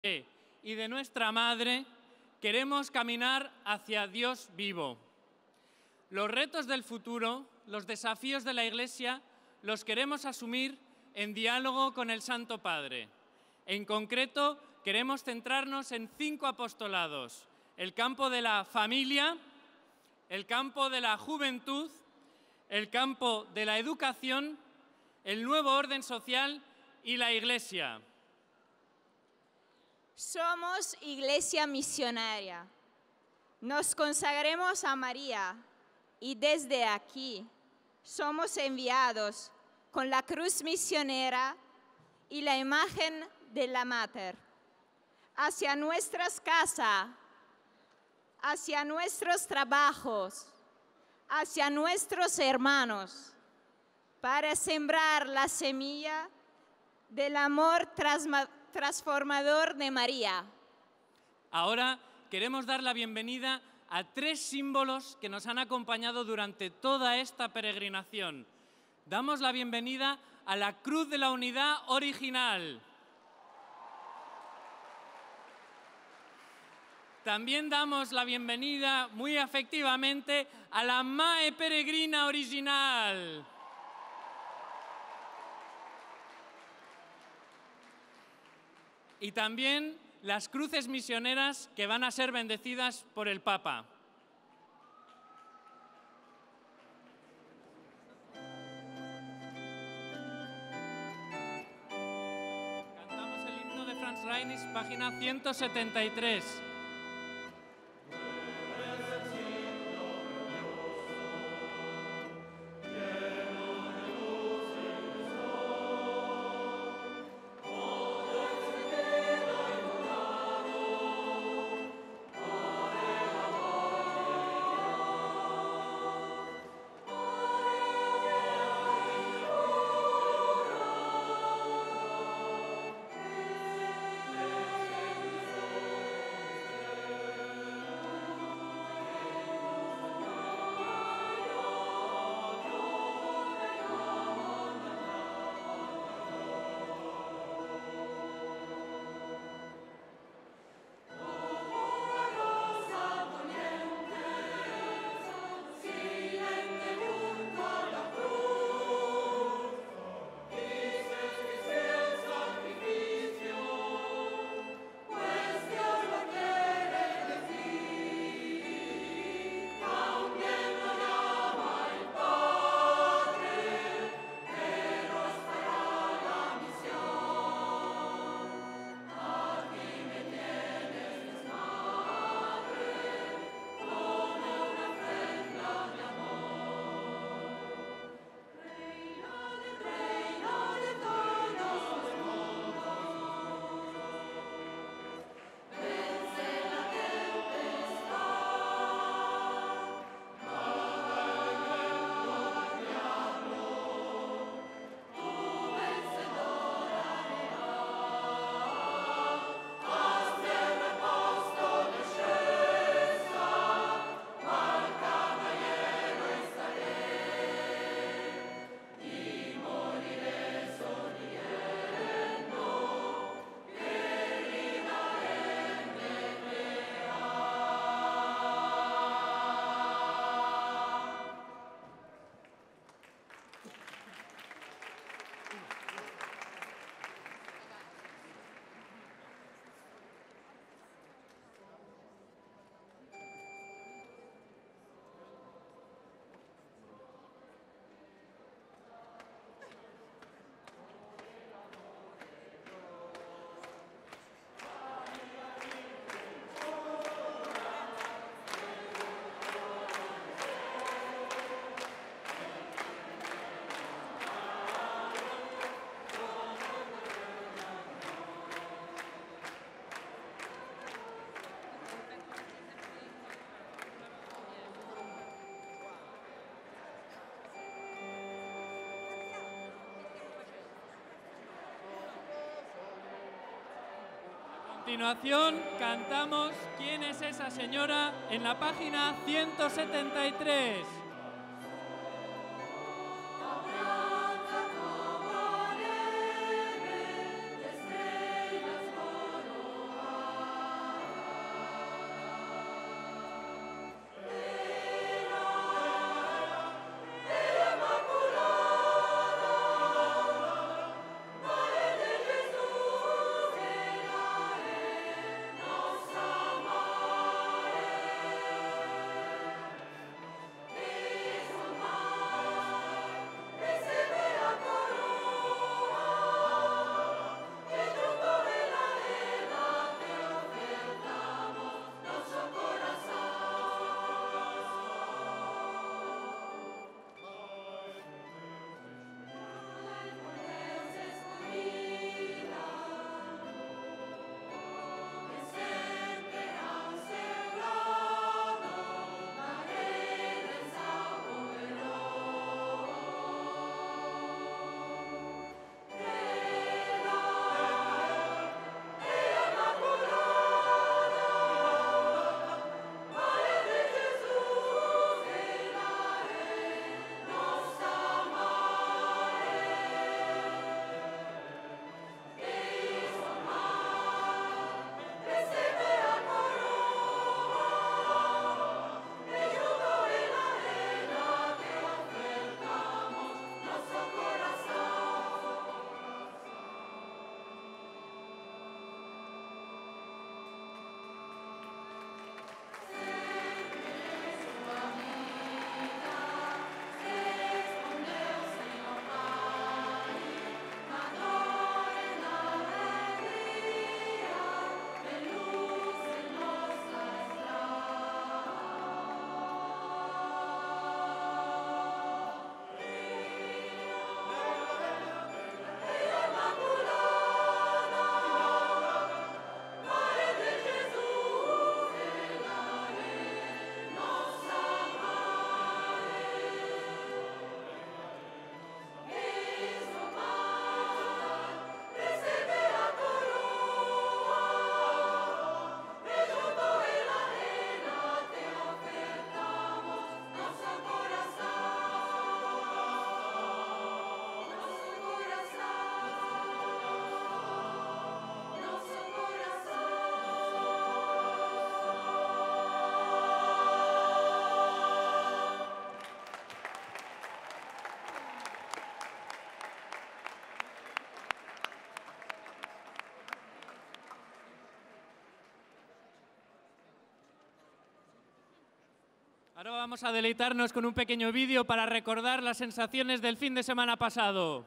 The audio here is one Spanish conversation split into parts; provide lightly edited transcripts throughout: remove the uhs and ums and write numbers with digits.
y de nuestra Madre, queremos caminar hacia Dios vivo. Los retos del futuro, los desafíos de la Iglesia, los queremos asumir en diálogo con el Santo Padre. En concreto, queremos centrarnos en 5 apostolados: el campo de la familia, el campo de la juventud, el campo de la educación, el nuevo orden social y la Iglesia. Somos Iglesia Misionaria. Nos consagremos a María y desde aquí somos enviados con la cruz misionera y la imagen de la Mater hacia nuestras casas, hacia nuestros trabajos, hacia nuestros hermanos, para sembrar la semilla del amor transformador de María. Ahora queremos dar la bienvenida a 3 símbolos que nos han acompañado durante toda esta peregrinación. Damos la bienvenida a la Cruz de la Unidad original. También damos la bienvenida muy afectivamente a la Mae Peregrina original. Y también las cruces misioneras que van a ser bendecidas por el Papa. Cantamos el himno de Franz Reinisch, página 173. A continuación, cantamos ¿Quién es esa señora? En la página 173. Estrellas Ahora vamos a deleitarnos con un pequeño vídeo para recordar las sensaciones del fin de semana pasado.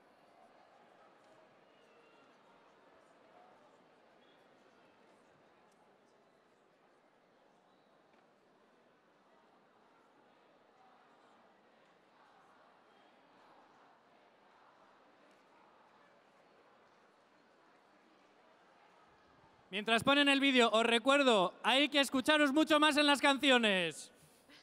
Mientras ponen el vídeo, os recuerdo, hay que escucharos mucho más en las canciones.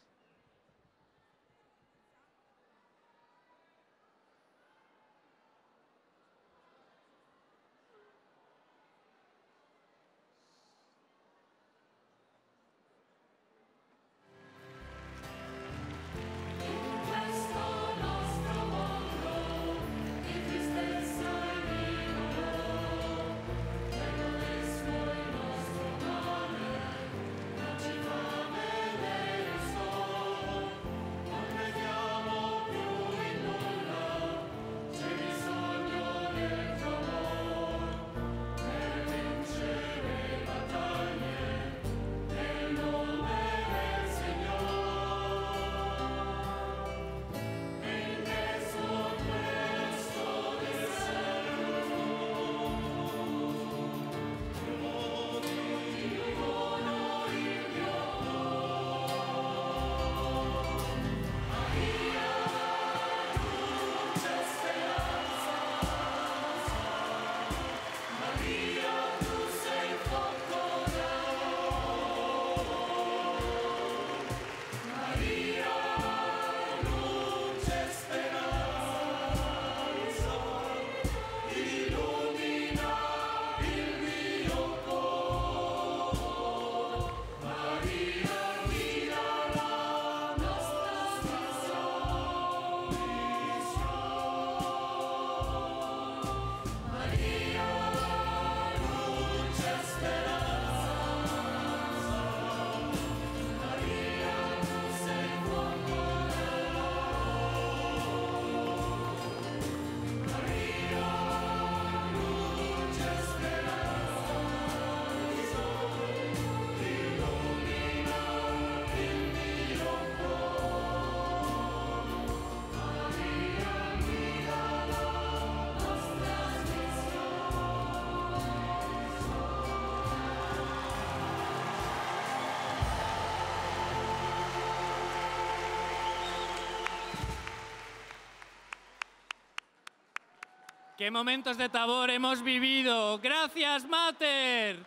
¡Qué momentos de Tabor hemos vivido! ¡Gracias, Mater!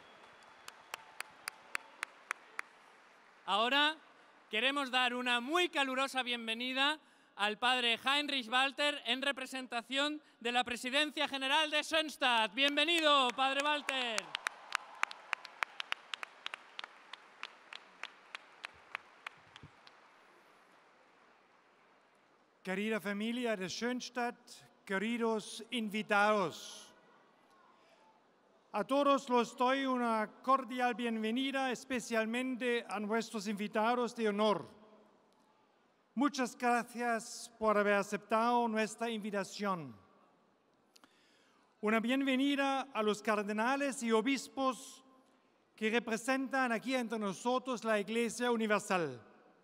Ahora queremos dar una muy calurosa bienvenida al padre Heinrich Walter en representación de la Presidencia General de Schoenstatt. ¡Bienvenido, padre Walter! Querida familia de Schoenstatt, queridos invitados, a todos los doy una cordial bienvenida, especialmente a nuestros invitados de honor. Muchas gracias por haber aceptado nuestra invitación. Una bienvenida a los cardenales y obispos que representan aquí entre nosotros la Iglesia Universal.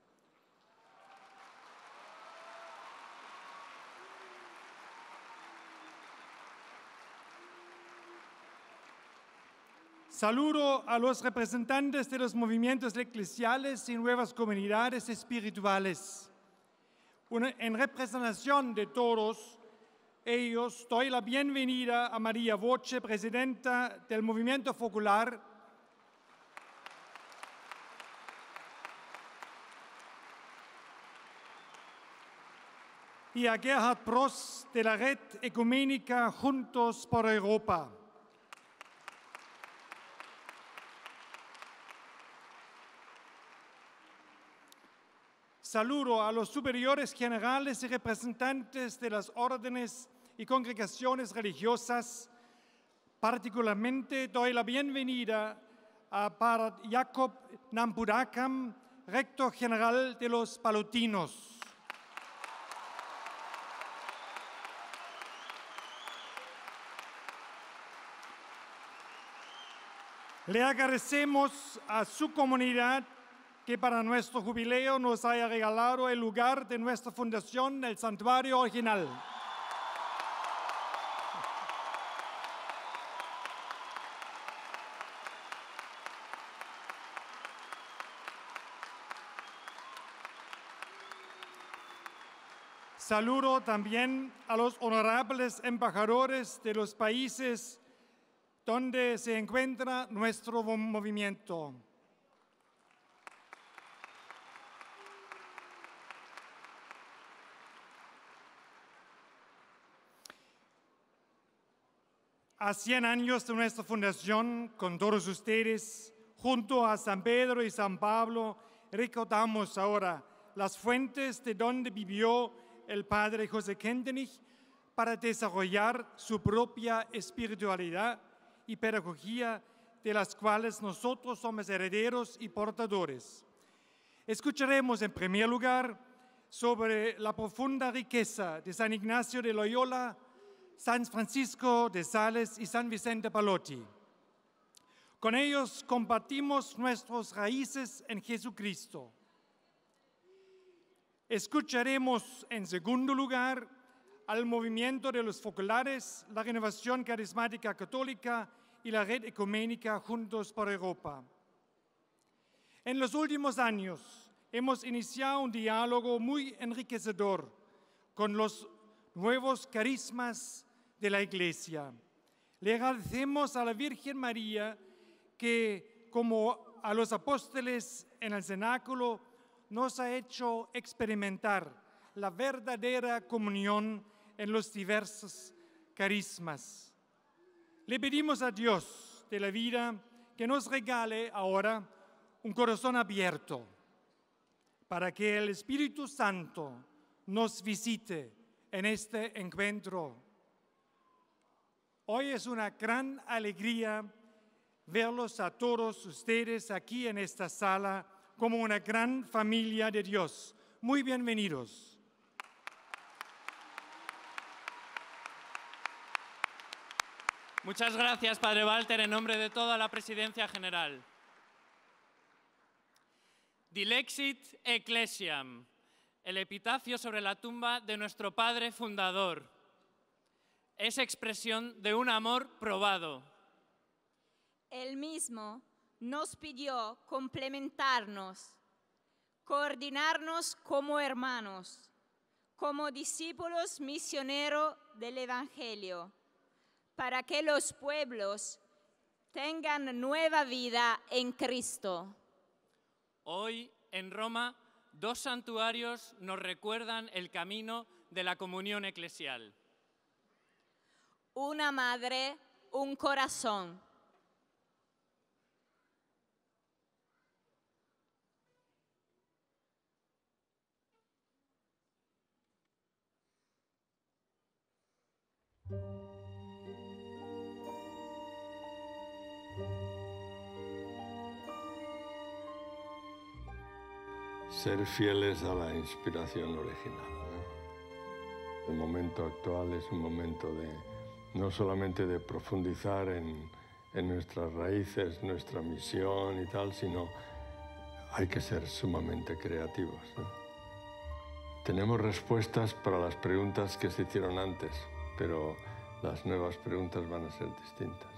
Saludo a los representantes de los movimientos eclesiales y nuevas comunidades espirituales. En representación de todos ellos, doy la bienvenida a María Voce, presidenta del Movimiento Focular, y a Gerhard Pross de la Red Ecuménica Juntos por Europa. Saludo a los superiores generales y representantes de las órdenes y congregaciones religiosas. Particularmente doy la bienvenida a Padre Jakob Nampudakam, rector general de los Palutinos. Le agradecemos a su comunidad que para nuestro jubileo nos haya regalado el lugar de nuestra fundación, el santuario original. Saludo también a los honorables embajadores de los países donde se encuentra nuestro movimiento. A 100 años de nuestra fundación, con todos ustedes, junto a San Pedro y San Pablo, recordamos ahora las fuentes de donde vivió el padre José Kentenich para desarrollar su propia espiritualidad y pedagogía, de las cuales nosotros somos herederos y portadores. Escucharemos en primer lugar sobre la profunda riqueza de San Ignacio de Loyola, San Francisco de Sales y San Vicente Pallotti. Con ellos compartimos nuestras raíces en Jesucristo. Escucharemos en segundo lugar al movimiento de los focolares, la Renovación Carismática Católica y la Red Ecuménica Juntos por Europa. En los últimos años hemos iniciado un diálogo muy enriquecedor con los nuevos carismas de la Iglesia. Le agradecemos a la Virgen María que, como a los apóstoles en el cenáculo, nos ha hecho experimentar la verdadera comunión en los diversos carismas. Le pedimos a Dios de la vida que nos regale ahora un corazón abierto para que el Espíritu Santo nos visite en este encuentro. Hoy es una gran alegría verlos a todos ustedes aquí en esta sala como una gran familia de Dios. Muy bienvenidos. Muchas gracias, Padre Walter, en nombre de toda la Presidencia General. Dilexit Ecclesiam, el epitafio sobre la tumba de nuestro Padre Fundador. Es expresión de un amor probado. Él mismo nos pidió complementarnos, coordinarnos como hermanos, como discípulos misioneros del Evangelio, para que los pueblos tengan nueva vida en Cristo. Hoy, en Roma, 2 santuarios nos recuerdan el camino de la comunión eclesial. Una madre, un corazón. Ser fieles a la inspiración original, ¿no? El momento actual es un momento no solamente de profundizar en nuestras raíces, nuestra misión y tal, sino hay que ser sumamente creativos, ¿no? Tenemos respuestas para las preguntas que se hicieron antes, pero las nuevas preguntas van a ser distintas,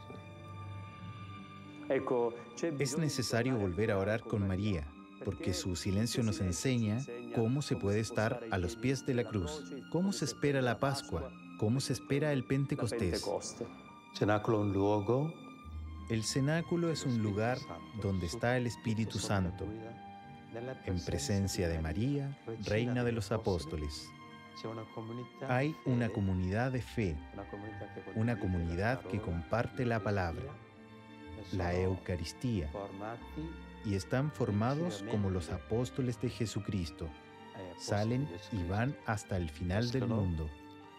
¿no? Es necesario volver a orar con María, porque su silencio nos enseña cómo se puede estar a los pies de la cruz, cómo se espera la Pascua, cómo se espera el Pentecostés. El cenáculo es un lugar donde está el Espíritu Santo, en presencia de María, Reina de los Apóstoles. Hay una comunidad de fe, una comunidad que comparte la palabra, la Eucaristía, y están formados como los apóstoles de Jesucristo. Salen y van hasta el final del mundo.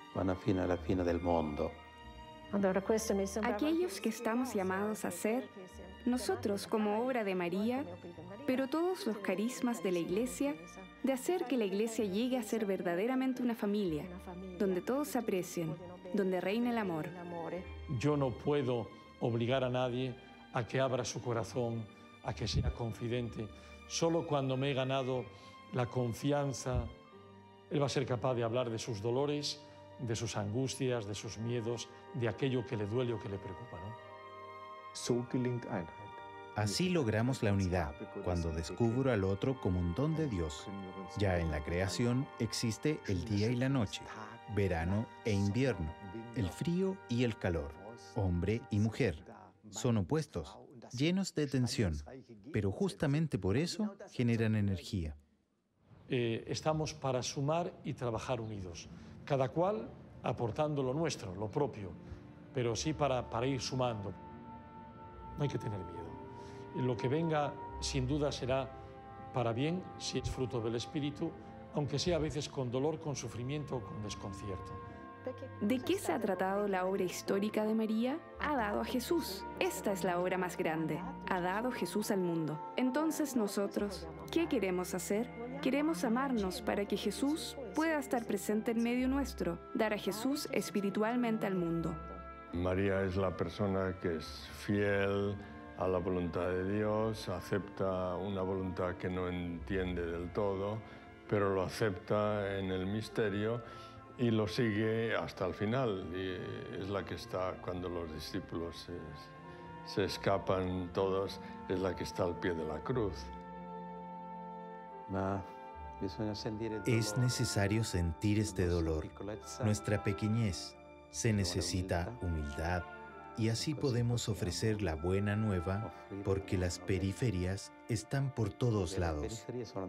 Aquellos que estamos llamados a ser, nosotros como obra de María, pero todos los carismas de la Iglesia, de hacer que la Iglesia llegue a ser verdaderamente una familia, donde todos se aprecien, donde reina el amor. Yo no puedo obligar a nadie a que abra su corazón a que sea confidente. Solo cuando me he ganado la confianza, Él va a ser capaz de hablar de sus dolores, de sus angustias, de sus miedos, de aquello que le duele o que le preocupa, ¿no? Así logramos la unidad, cuando descubro al otro como un don de Dios. Ya en la creación existe el día y la noche, verano e invierno, el frío y el calor, hombre y mujer. Son opuestos, llenos de tensión, pero justamente por eso generan energía. Estamos para sumar y trabajar unidos, cada cual aportando lo nuestro, lo propio, pero sí para ir sumando. No hay que tener miedo. Lo que venga, sin duda, será para bien si es fruto del Espíritu, aunque sea a veces con dolor, con sufrimiento o con desconcierto. ¿De qué se ha tratado la obra histórica de María? Ha dado a Jesús. Esta es la obra más grande. Ha dado Jesús al mundo. Entonces nosotros, ¿qué queremos hacer? Queremos amarnos para que Jesús pueda estar presente en medio nuestro, dar a Jesús espiritualmente al mundo. María es la persona que es fiel a la voluntad de Dios, acepta una voluntad que no entiende del todo, pero lo acepta en el misterio y lo sigue hasta el final. Y es la que está, cuando los discípulos se escapan todos, es la que está al pie de la cruz. Es necesario sentir este dolor, nuestra pequeñez. Se necesita humildad y así podemos ofrecer la buena nueva porque las periferias están por todos lados.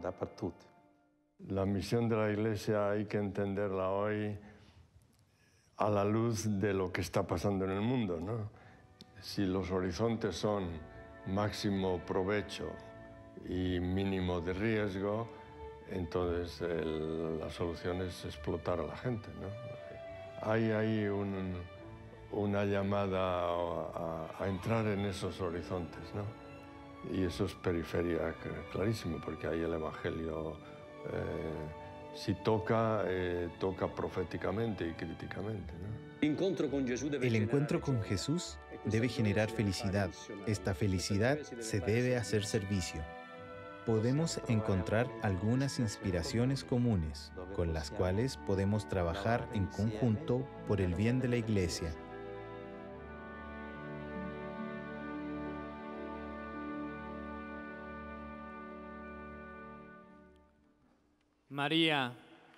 La misión de la Iglesia hay que entenderla hoy a la luz de lo que está pasando en el mundo, ¿no? Si los horizontes son máximo provecho y mínimo de riesgo, entonces la solución es explotar a la gente, ¿no? Hay ahí una llamada a entrar en esos horizontes, ¿no? Y eso es periferia clarísimo, porque ahí el Evangelio, si toca proféticamente y críticamente, ¿no? El encuentro con Jesús debe generar felicidad. Esta felicidad se debe hacer servicio. Podemos encontrar algunas inspiraciones comunes con las cuales podemos trabajar en conjunto por el bien de la Iglesia. María,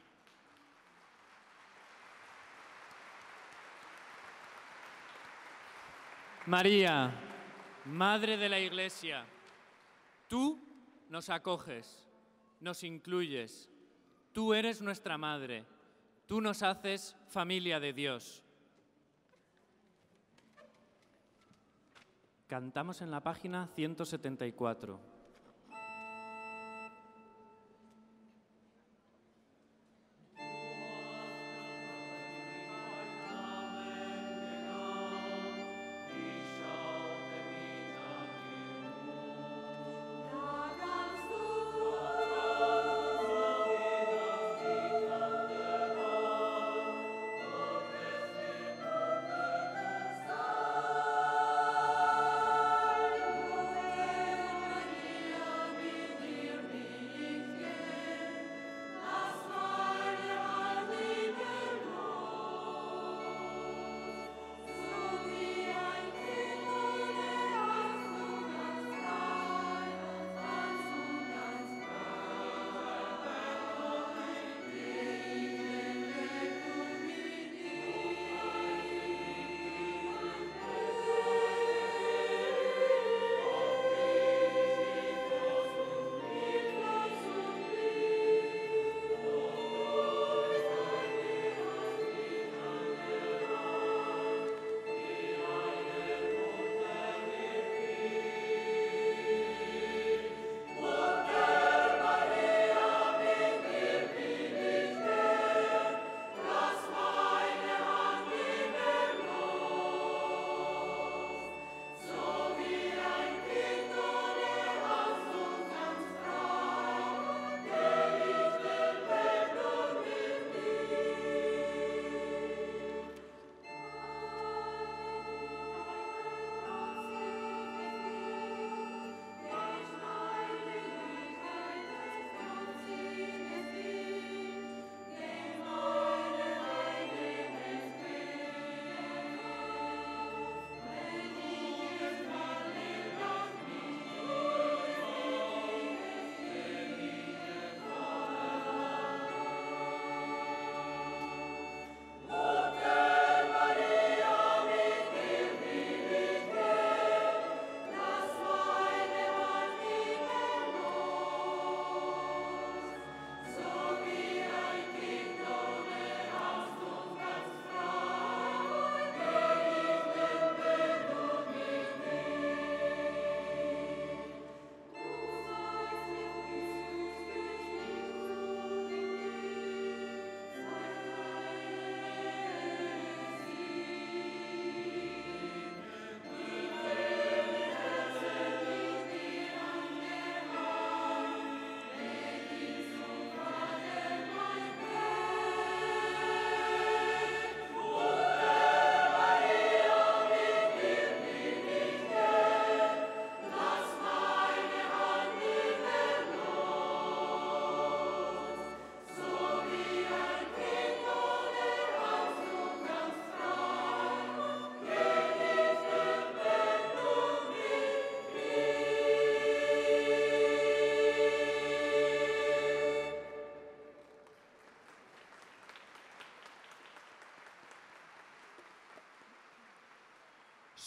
María, Madre de la Iglesia, tú nos acoges, nos incluyes, tú eres nuestra madre, tú nos haces familia de Dios. Cantamos en la página 174.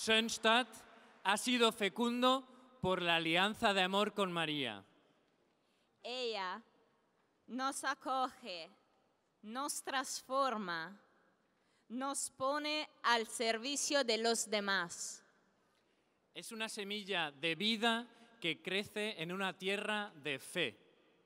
Schönstatt ha sido fecundo por la alianza de amor con María. Ella nos acoge, nos transforma, nos pone al servicio de los demás. Es una semilla de vida que crece en una tierra de fe.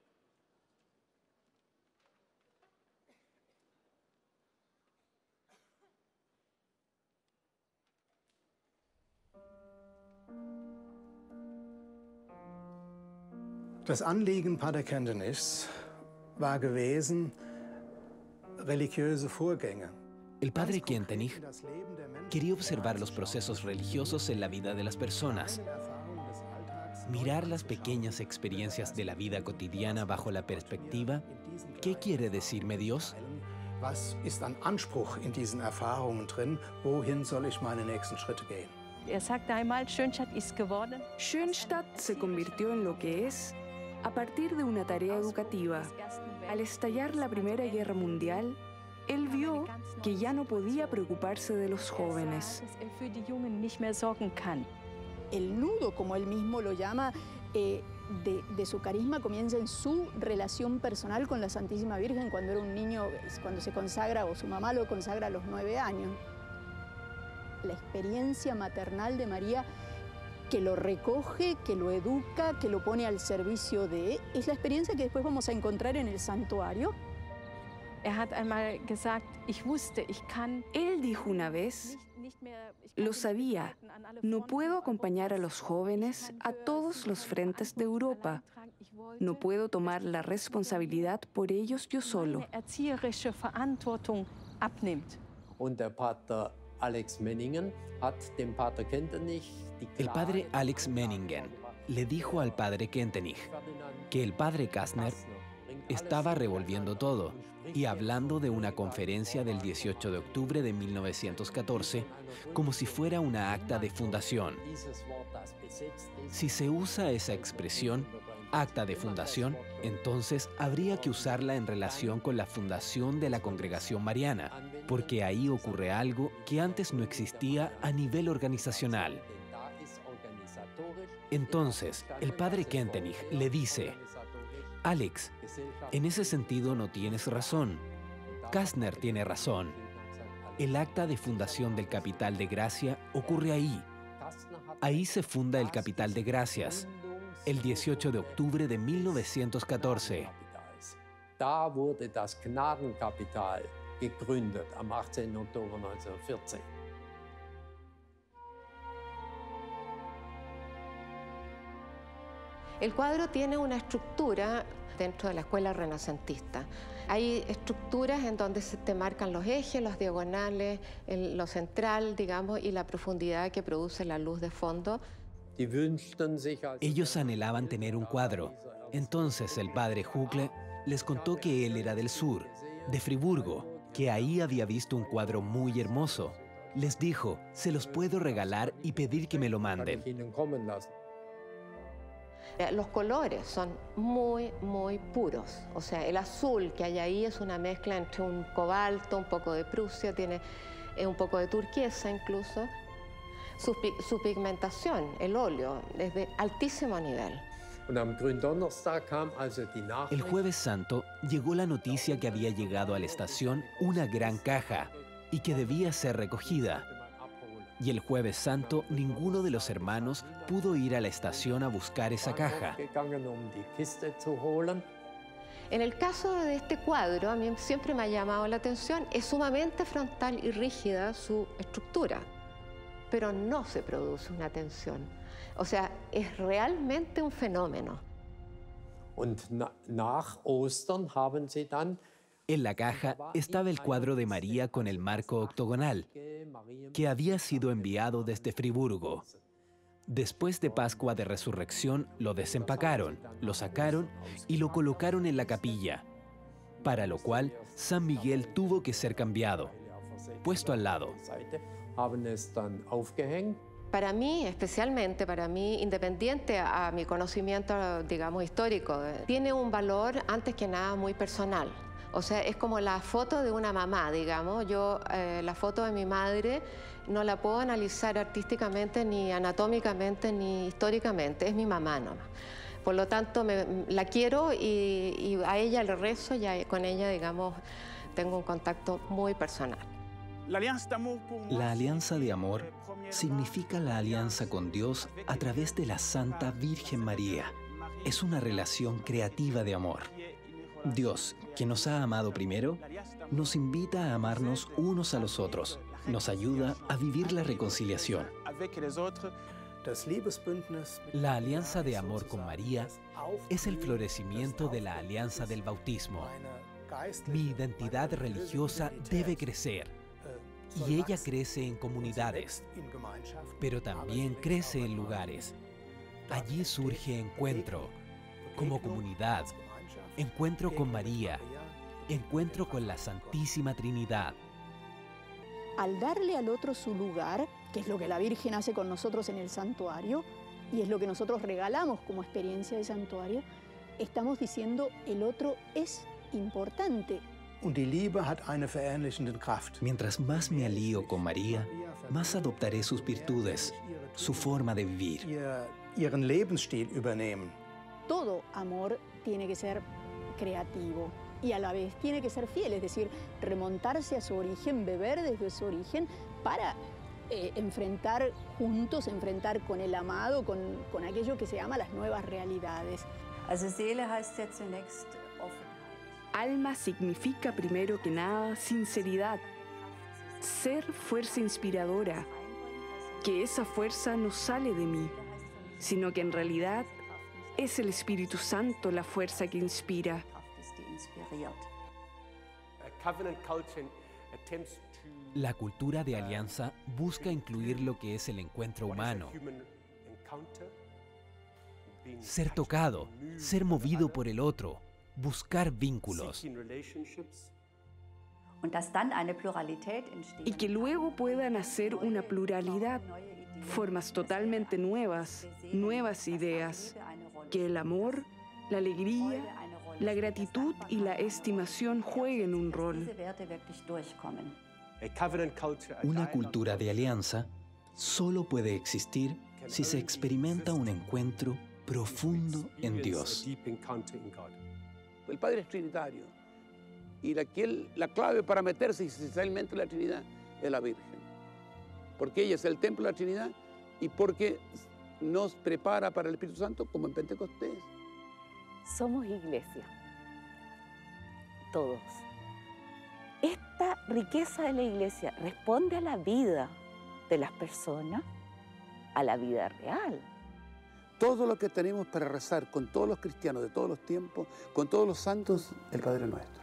Das Anliegen Pater Kentenichs war gewesen, religiöse Vorgänge. El padre Kentenich quería observar los procesos religiosos en la vida de las personas, mirar las pequeñas experiencias de la vida cotidiana bajo la perspectiva ¿qué quiere decirme Dios? Was ist an Anspruch in diesen Erfahrungen drin? Wohin soll ich meine nächsten Schritte gehen? Sagte einmal, Schönstatt ist geworden. Schönstatt se convirtió en lo que es a partir de una tarea educativa. Al estallar la Primera Guerra Mundial, él vio que ya no podía preocuparse de los jóvenes. El nudo, como él mismo lo llama, de su carisma comienza en su relación personal con la Santísima Virgen cuando era un niño, cuando se consagra o su mamá lo consagra a los 9 años. La experiencia maternal de María, que lo recoge, que lo educa, que lo pone al servicio de, es la experiencia que después vamos a encontrar en el santuario. Él dijo una vez, lo sabía, no puedo acompañar a los jóvenes a todos los frentes de Europa. No puedo tomar la responsabilidad por ellos yo solo. El padre Alex Menningen le dijo al padre Kentenich que el padre Kastner estaba revolviendo todo y hablando de una conferencia del 18 de octubre de 1914 como si fuera una acta de fundación. Si se usa esa expresión, acta de fundación, entonces habría que usarla en relación con la fundación de la Congregación Mariana, porque ahí ocurre algo que antes no existía a nivel organizacional. Entonces, el padre Kentenich le dice, Alex, en ese sentido no tienes razón. Kastner tiene razón. El acta de fundación del Capital de Gracia ocurre ahí. Ahí se funda el Capital de Gracias, el 18 de octubre de 1914. Da wurde das Gnadenkapital gegründet am 18. Oktober 1914. El cuadro tiene una estructura dentro de la escuela renacentista. Hay estructuras en donde se te marcan los ejes, los diagonales, lo central, digamos, y la profundidad que produce la luz de fondo. Ellos anhelaban tener un cuadro. Entonces el padre Huckle les contó que él era del sur, de Friburgo, que ahí había visto un cuadro muy hermoso. Les dijo, se los puedo regalar y pedir que me lo manden. Los colores son muy, muy puros. O sea, el azul que hay ahí es una mezcla entre un cobalto, un poco de Prusia, tiene un poco de turquesa incluso. Su pigmentación, el óleo, es de altísimo nivel. El Jueves Santo llegó la noticia que había llegado a la estación una gran caja y que debía ser recogida. Y el Jueves Santo ninguno de los hermanos pudo ir a la estación a buscar esa caja. En el caso de este cuadro, a mí siempre me ha llamado la atención, es sumamente frontal y rígida su estructura, pero no se produce una tensión. O sea, es realmente un fenómeno. En la caja estaba el cuadro de María con el marco octogonal, que había sido enviado desde Friburgo. Después de Pascua de Resurrección, lo desempacaron, lo sacaron y lo colocaron en la capilla, para lo cual San Miguel tuvo que ser cambiado, puesto al lado. Para mí, especialmente para mí, independiente a mi conocimiento, digamos, histórico, tiene un valor, antes que nada, muy personal. O sea, es como la foto de una mamá, digamos. Yo la foto de mi madre no la puedo analizar artísticamente, ni anatómicamente, ni históricamente. Es mi mamá nomás. Por lo tanto, la quiero y a ella le rezo y con ella, digamos, tengo un contacto muy personal. La alianza de amor significa la alianza con Dios a través de la Santa Virgen María. Es una relación creativa de amor. Dios, que nos ha amado primero, nos invita a amarnos unos a los otros. Nos ayuda a vivir la reconciliación. La alianza de amor con María es el florecimiento de la alianza del bautismo. Mi identidad religiosa debe crecer y ella crece en comunidades, pero también crece en lugares. Allí surge encuentro, como comunidad, encuentro con María, encuentro con la Santísima Trinidad. Al darle al otro su lugar, que es lo que la Virgen hace con nosotros en el santuario, y es lo que nosotros regalamos como experiencia de santuario, estamos diciendo el otro es importante. Mientras más me alío con María, más adoptaré sus virtudes, su forma de vivir. Todo amor tiene que ser creativo y a la vez tiene que ser fiel, es decir, remontarse a su origen, beber desde su origen para enfrentar juntos, enfrentar con el amado, con aquello que se llama las nuevas realidades. Alma significa primero que nada sinceridad, ser fuerza inspiradora, que esa fuerza no sale de mí, sino que en realidad es el Espíritu Santo la fuerza que inspira. La cultura de alianza busca incluir lo que es el encuentro humano, ser tocado, ser movido por el otro, buscar vínculos. Y que luego pueda nacer una pluralidad, formas totalmente nuevas, nuevas ideas, que el amor, la alegría, la gratitud y la estimación jueguen un rol. Una cultura de alianza solo puede existir si se experimenta un encuentro profundo en Dios. El Padre es trinitario y la clave para meterse existencialmente en la Trinidad es la Virgen, porque ella es el templo de la Trinidad y porque nos prepara para el Espíritu Santo como en Pentecostés. Somos iglesia, todos. Esta riqueza de la iglesia responde a la vida de las personas, a la vida real. Todo lo que tenemos para rezar con todos los cristianos de todos los tiempos, con todos los santos, el Padre Nuestro.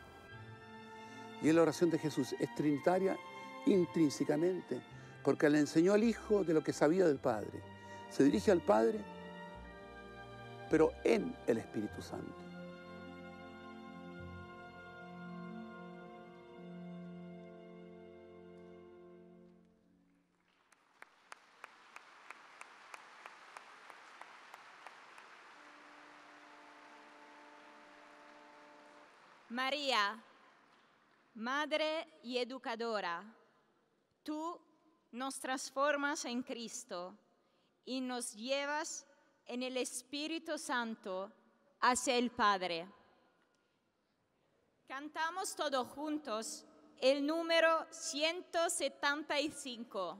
Y la oración de Jesús es trinitaria intrínsecamente, porque le enseñó al Hijo de lo que sabía del Padre. Se dirige al Padre, pero en el Espíritu Santo. María, Madre y Educadora, tú nos transformas en Cristo y nos llevas en el Espíritu Santo hacia el Padre. Cantamos todos juntos el número 175.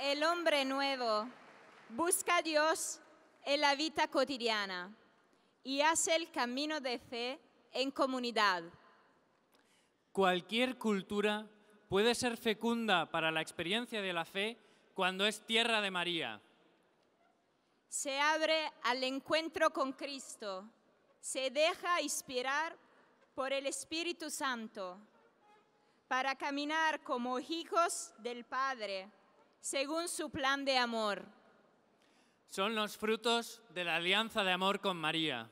el hombre nuevo busca a Dios en la vida cotidiana y hace el camino de fe en comunidad. Cualquier cultura puede ser fecunda para la experiencia de la fe cuando es tierra de María. Se abre al encuentro con Cristo, se deja inspirar por el Espíritu Santo para caminar como hijos del Padre, según su plan de amor. Son los frutos de la alianza de amor con María.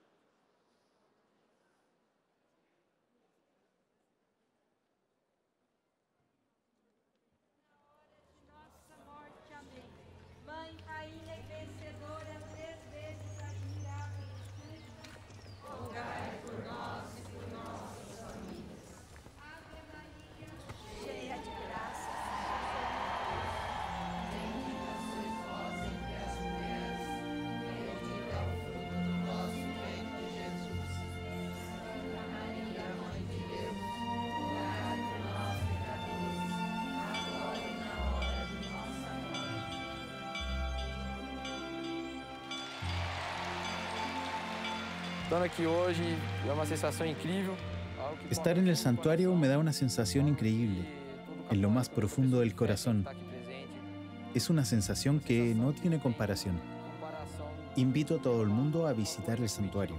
Estar en el santuario me da una sensación increíble, en lo más profundo del corazón. Es una sensación que no tiene comparación. Invito a todo el mundo a visitar el santuario.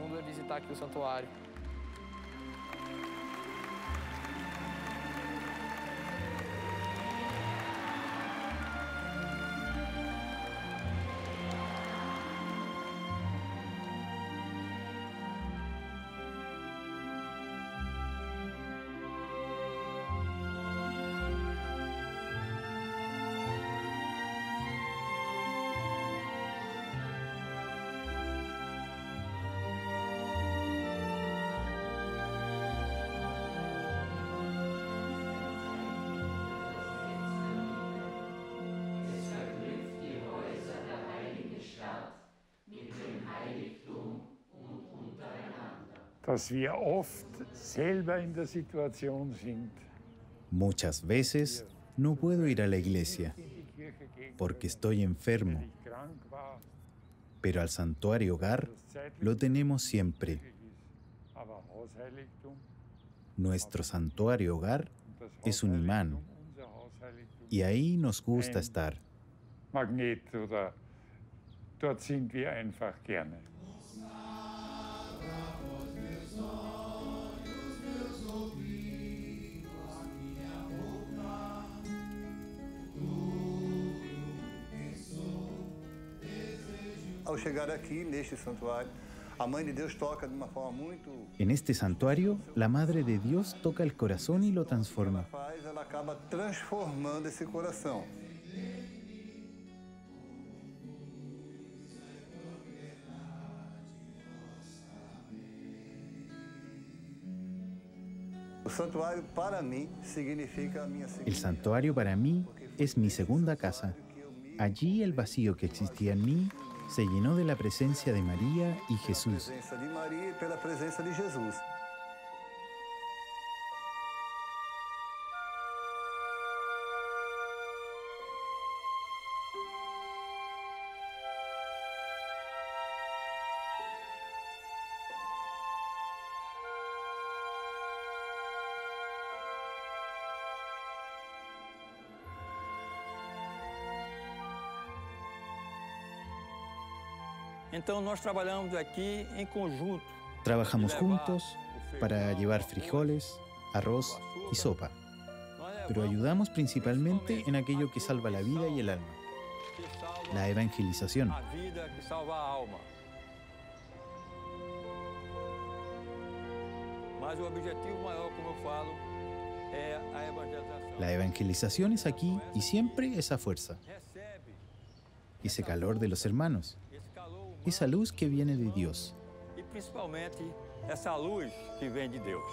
Dass wir oft selber in der Situation sind. Muchas veces no puedo ir a la iglesia porque estoy enfermo, pero al santuario hogar lo tenemos siempre. Nuestro santuario hogar es un imán y ahí nos gusta estar. Magnet oder dort sind wir einfach gerne. Ao chegar aqui neste santuário, a Mãe de Deus toca de uma forma muito. En este santuario, la Madre de Dios toca el corazón y lo transforma. Ela acaba transformando esse coração. O santuário para mim significa a minha segunda. El santuario para mí es mi segunda casa. Allí el vacío que existía en mí se llenó de la presencia de María y Jesús. Presença de Maria e pela presença de Jesus. Então nós trabalhamos aqui em conjunto. Trabajamos juntos para llevar frijoles, arroz y sopa, pero ayudamos principalmente en aquello que salva la vida y el alma, la evangelización. A vida que salva a alma. Mas o objetivo maior, como eu falo, é a evangelização. La evangelización es aquí y siempre esa fuerza, ese calor de los hermanos, esa luz que viene de Dios. E principalmente essa luz que vem de Deus.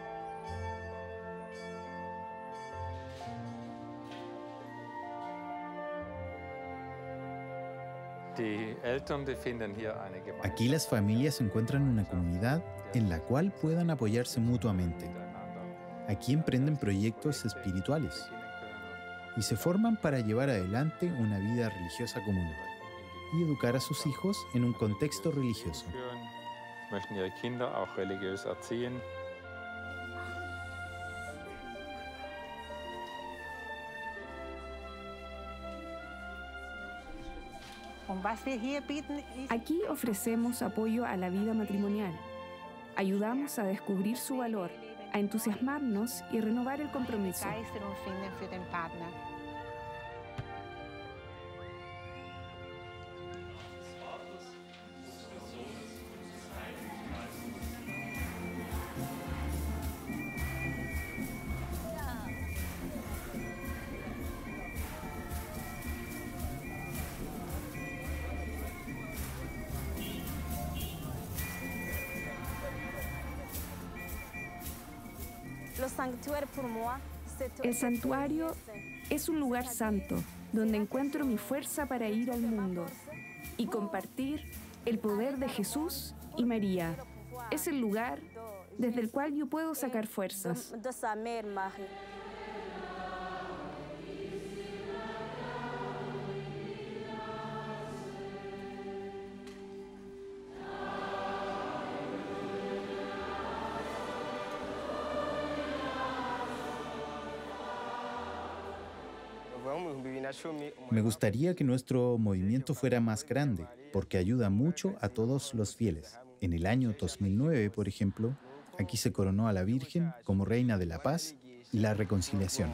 Aquí las familias encuentran una comunidad en la cual puedan apoyarse mutuamente. Aquí emprenden proyectos espirituales. y se forman para llevar adelante una vida religiosa común y educar a sus hijos en un contexto religioso. Möchten ihre Kinder auch religiös erziehen. Aquí ofrecemos apoyo a la vida matrimonial. Ayudamos a descubrir su valor, a entusiasmarnos y renovar el compromiso. El santuario es un lugar santo donde encuentro mi fuerza para ir al mundo y compartir el poder de Jesús y María. Es el lugar desde el cual yo puedo sacar fuerzas. Me gustaría que nuestro movimiento fuera más grande, porque ayuda mucho a todos los fieles. En el año 2009, por ejemplo, aquí se coronó a la Virgen como Reina de la Paz y la Reconciliación.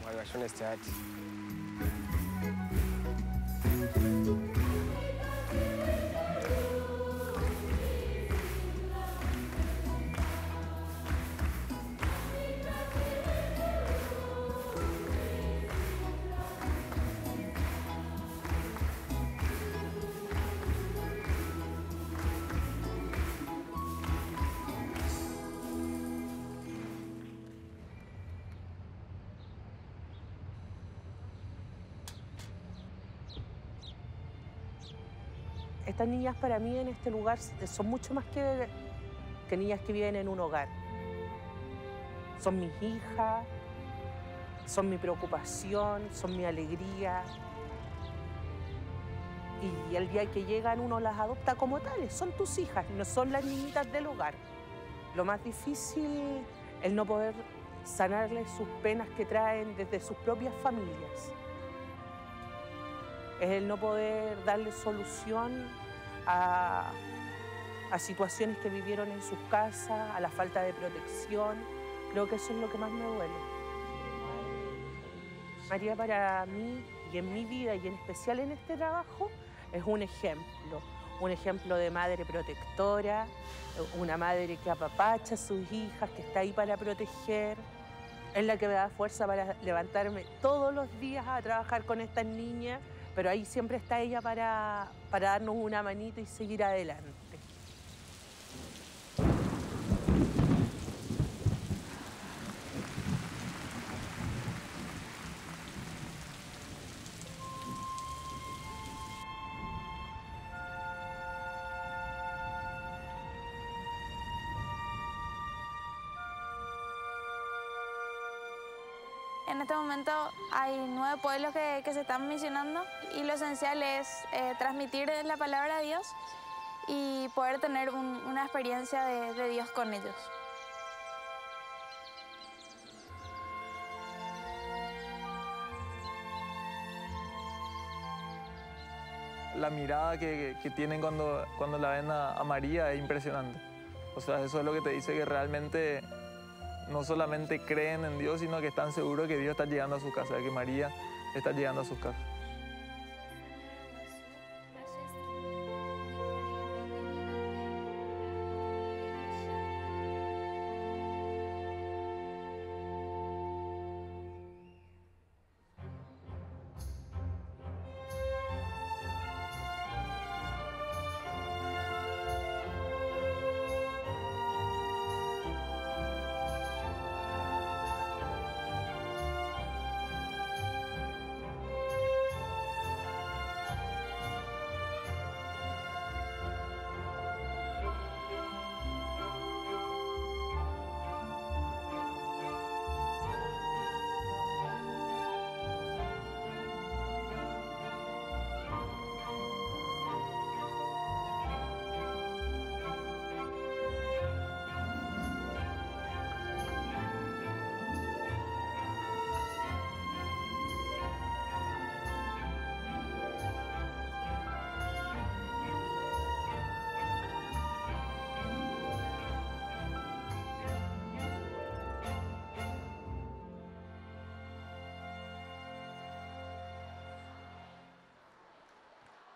Estas niñas para mí en este lugar son mucho más que niñas que viven en un hogar. Son mis hijas, son mi preocupación, son mi alegría. Y el día que llegan uno las adopta como tales, son tus hijas, no son las niñitas del hogar. Lo más difícil es no poder sanarles sus penas que traen desde sus propias familias. Es el no poder darle solución a situaciones que vivieron en sus casas, a la falta de protección. Creo que eso es lo que más me duele. María para mí y en mi vida y en especial en este trabajo es un ejemplo de madre protectora, una madre que apapacha a sus hijas, que está ahí para proteger. Es la que me da fuerza para levantarme todos los días a trabajar con estas niñas. Pero ahí siempre está ella para darnos una manita y seguir adelante. En este momento hay 9 pueblos que se están misionando y lo esencial es transmitir la palabra de Dios y poder tener una experiencia de Dios con ellos. La mirada que tienen cuando la ven a María es impresionante. O sea, eso es lo que te dice que realmente no solamente creen en Dios, sino que están seguros que Dios está llegando a su casa, que María está llegando a sus casas.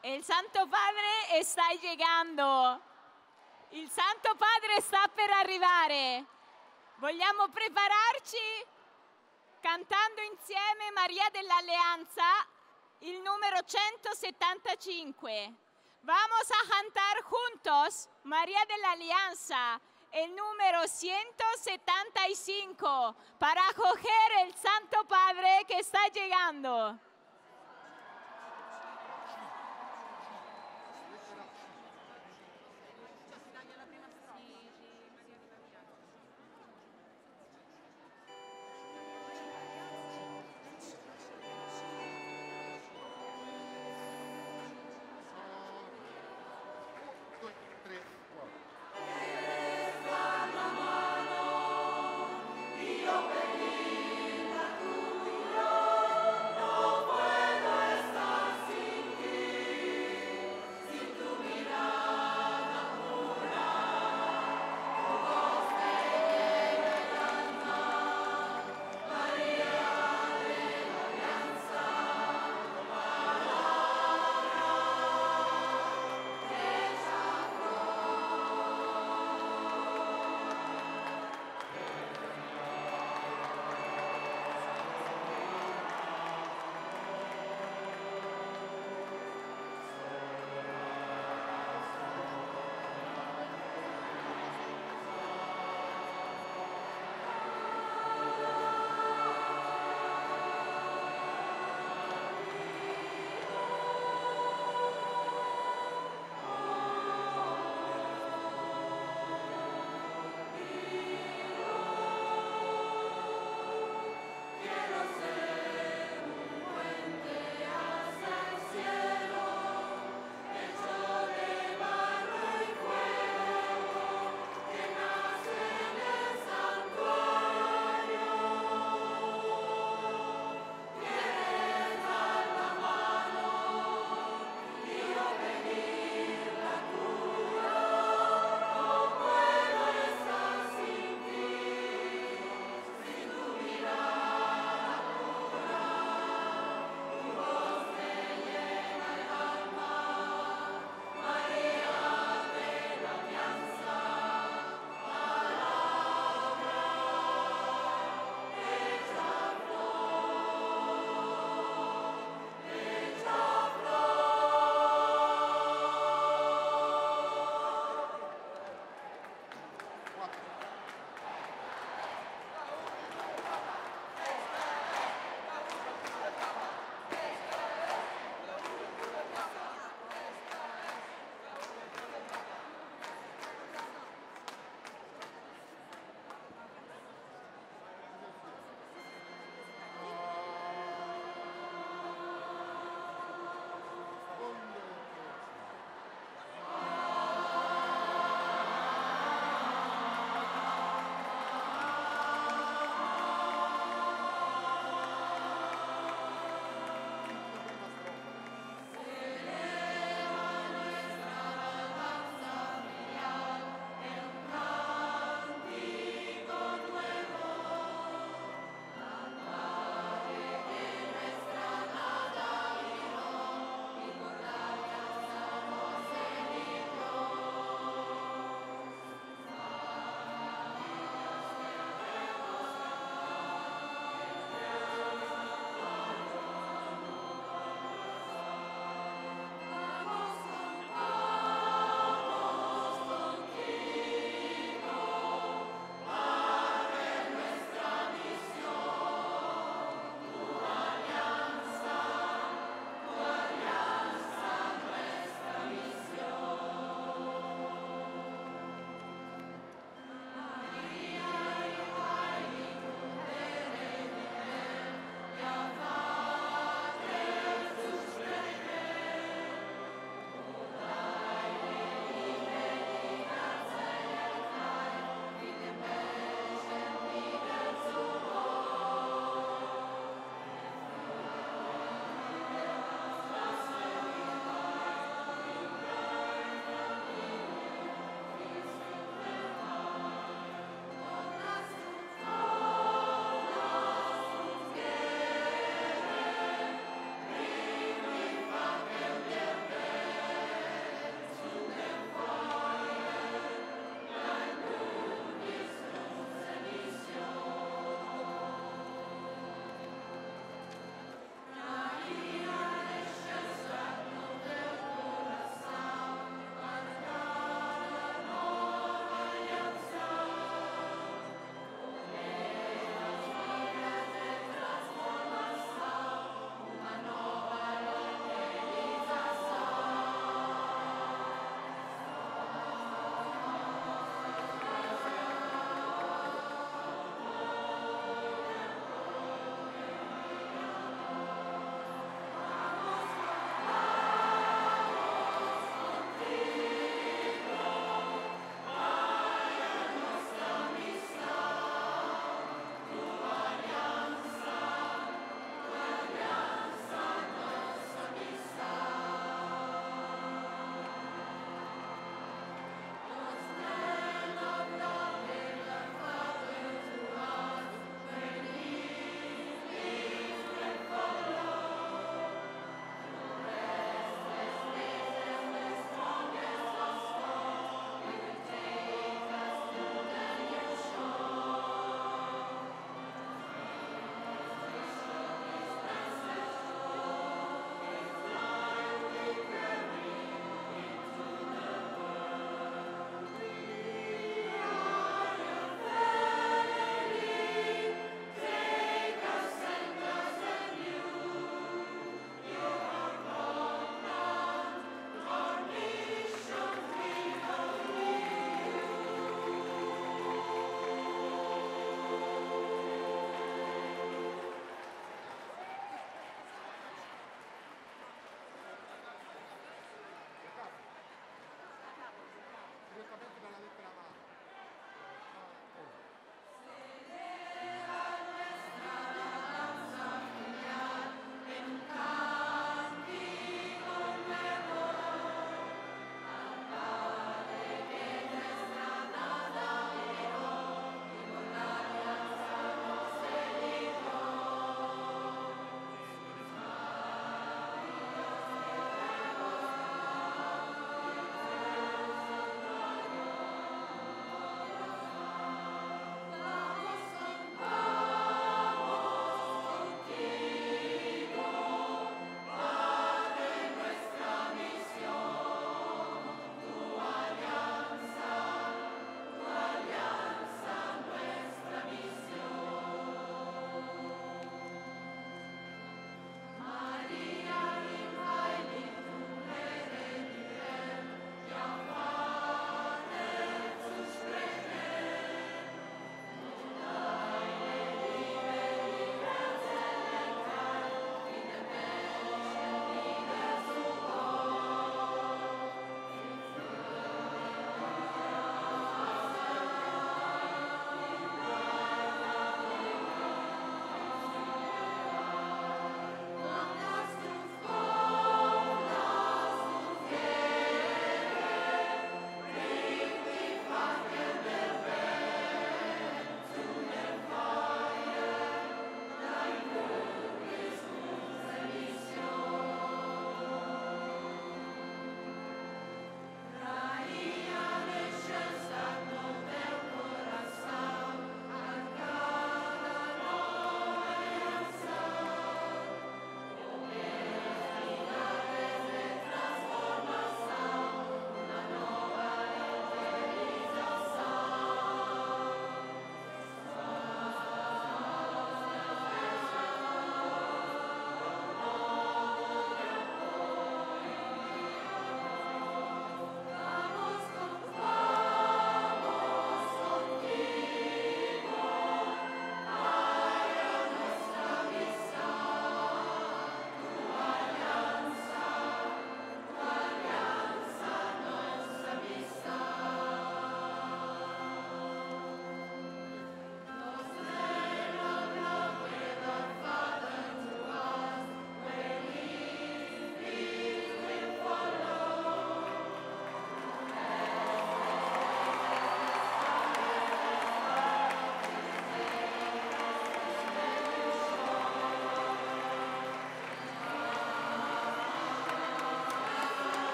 El Santo Padre está llegando. Il Santo Padre sta per arrivare. Vogliamo prepararci cantando insieme Maria dell'Alleanza, il numero 175. Vamos a cantar juntos María de la Alianza, el número 175, para acoger el Santo Padre que está llegando. No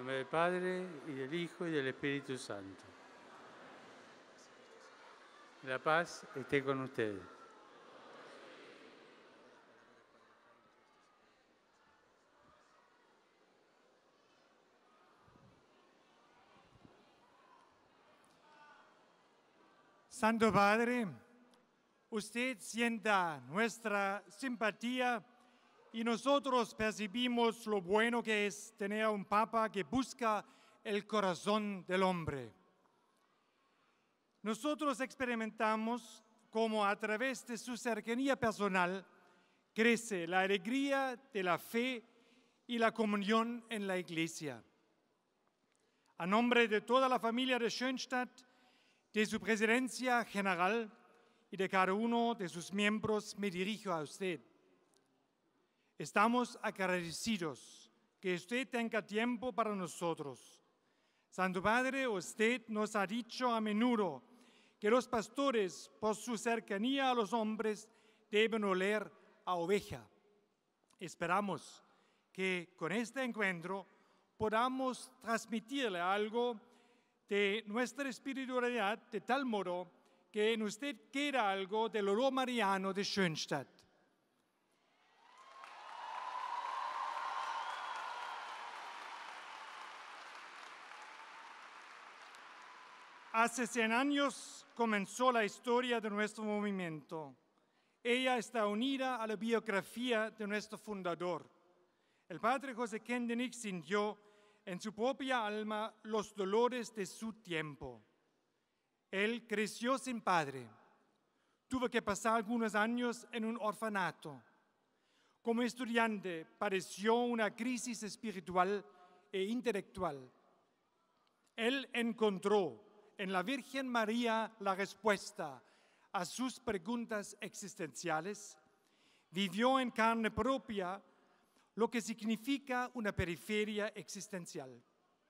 nombre del Padre, y del Hijo, y del Espíritu Santo. La paz esté con ustedes. Santo Padre, usted sienta nuestra simpatía y nosotros percibimos lo bueno que es tener un Papa que busca el corazón del hombre. Nosotros experimentamos cómo a través de su cercanía personal crece la alegría de la fe y la comunión en la Iglesia. A nombre de toda la familia de Schönstatt, de su presidencia general y de cada uno de sus miembros, me dirijo a usted. Estamos agradecidos que usted tenga tiempo para nosotros. Santo Padre, usted nos ha dicho a menudo que los pastores, por su cercanía a los hombres, deben oler a oveja. Esperamos que con este encuentro podamos transmitirle algo de nuestra espiritualidad de tal modo que en usted queda algo del olor mariano de Schönstatt. Hace 100 años comenzó la historia de nuestro movimiento. Ella está unida a la biografía de nuestro fundador. El padre José Kendenich sintió en su propia alma los dolores de su tiempo. Él creció sin padre. Tuvo que pasar algunos años en un orfanato. Como estudiante padeció una crisis espiritual e intelectual. Él encontró en la Virgen María la respuesta a sus preguntas existenciales. Vivió en carne propia lo que significa una periferia existencial.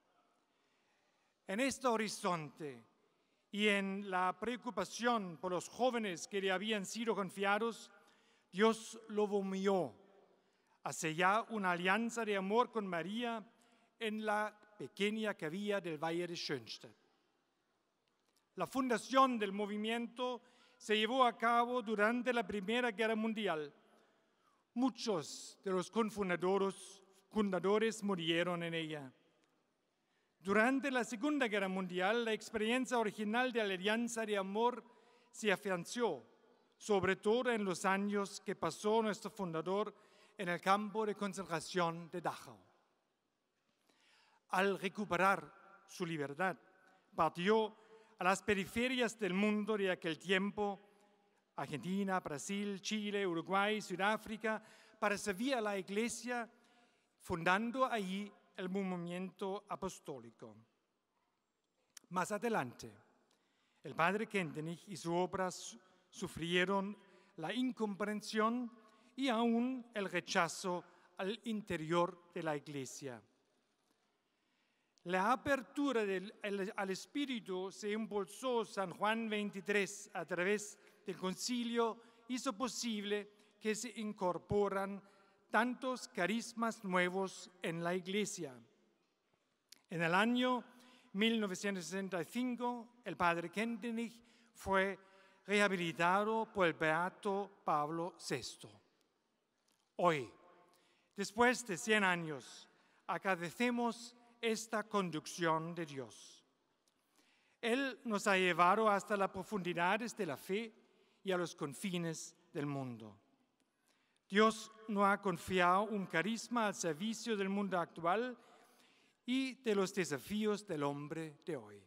En este horizonte y en la preocupación por los jóvenes que le habían sido confiados, Dios lo movió a sellar una alianza de amor con María en la pequeña capilla del Valle de Schönstatt. La fundación del movimiento se llevó a cabo durante la Primera Guerra Mundial. Muchos de los fundadores murieron en ella. Durante la Segunda Guerra Mundial, la experiencia original de la alianza de amor se afianzó, sobre todo en los años que pasó nuestro fundador en el campo de concentración de Dachau. Al recuperar su libertad, partió a las periferias del mundo de aquel tiempo, Argentina, Brasil, Chile, Uruguay, Sudáfrica, para servir a la Iglesia, fundando allí el movimiento apostólico. Más adelante, el padre Kendenich y su obra sufrieron la incomprensión y aún el rechazo al interior de la Iglesia. La apertura al Espíritu se impulsó San Juan 23 a través del concilio, hizo posible que se incorporan tantos carismas nuevos en la Iglesia. En el año 1965, el padre Kendenich fue rehabilitado por el beato Pablo VI. Hoy, después de 100 años, agradecemos esta conducción de Dios. Él nos ha llevado hasta las profundidades de la fe y a los confines del mundo. Dios nos ha confiado un carisma al servicio del mundo actual y de los desafíos del hombre de hoy.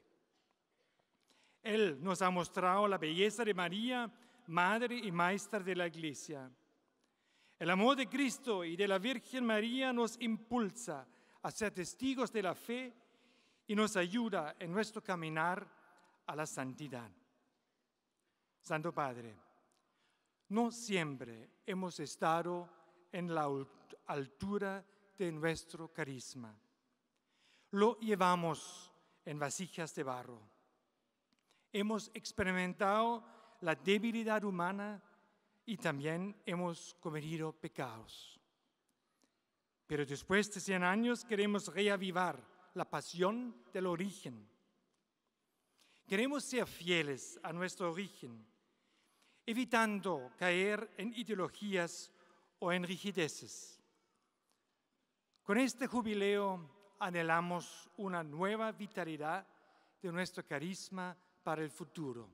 Él nos ha mostrado la belleza de María, Madre y Maestra de la Iglesia. El amor de Cristo y de la Virgen María nos impulsa a ser testigos de la fe y nos ayuda en nuestro caminar a la santidad. Santo Padre, no siempre hemos estado en la altura de nuestro carisma. Lo llevamos en vasijas de barro. Hemos experimentado la debilidad humana y también hemos cometido pecados. Pero después de 100 años queremos reavivar la pasión del origen. Queremos ser fieles a nuestro origen, evitando caer en ideologías o en rigideces. Con este jubileo anhelamos una nueva vitalidad de nuestro carisma para el futuro.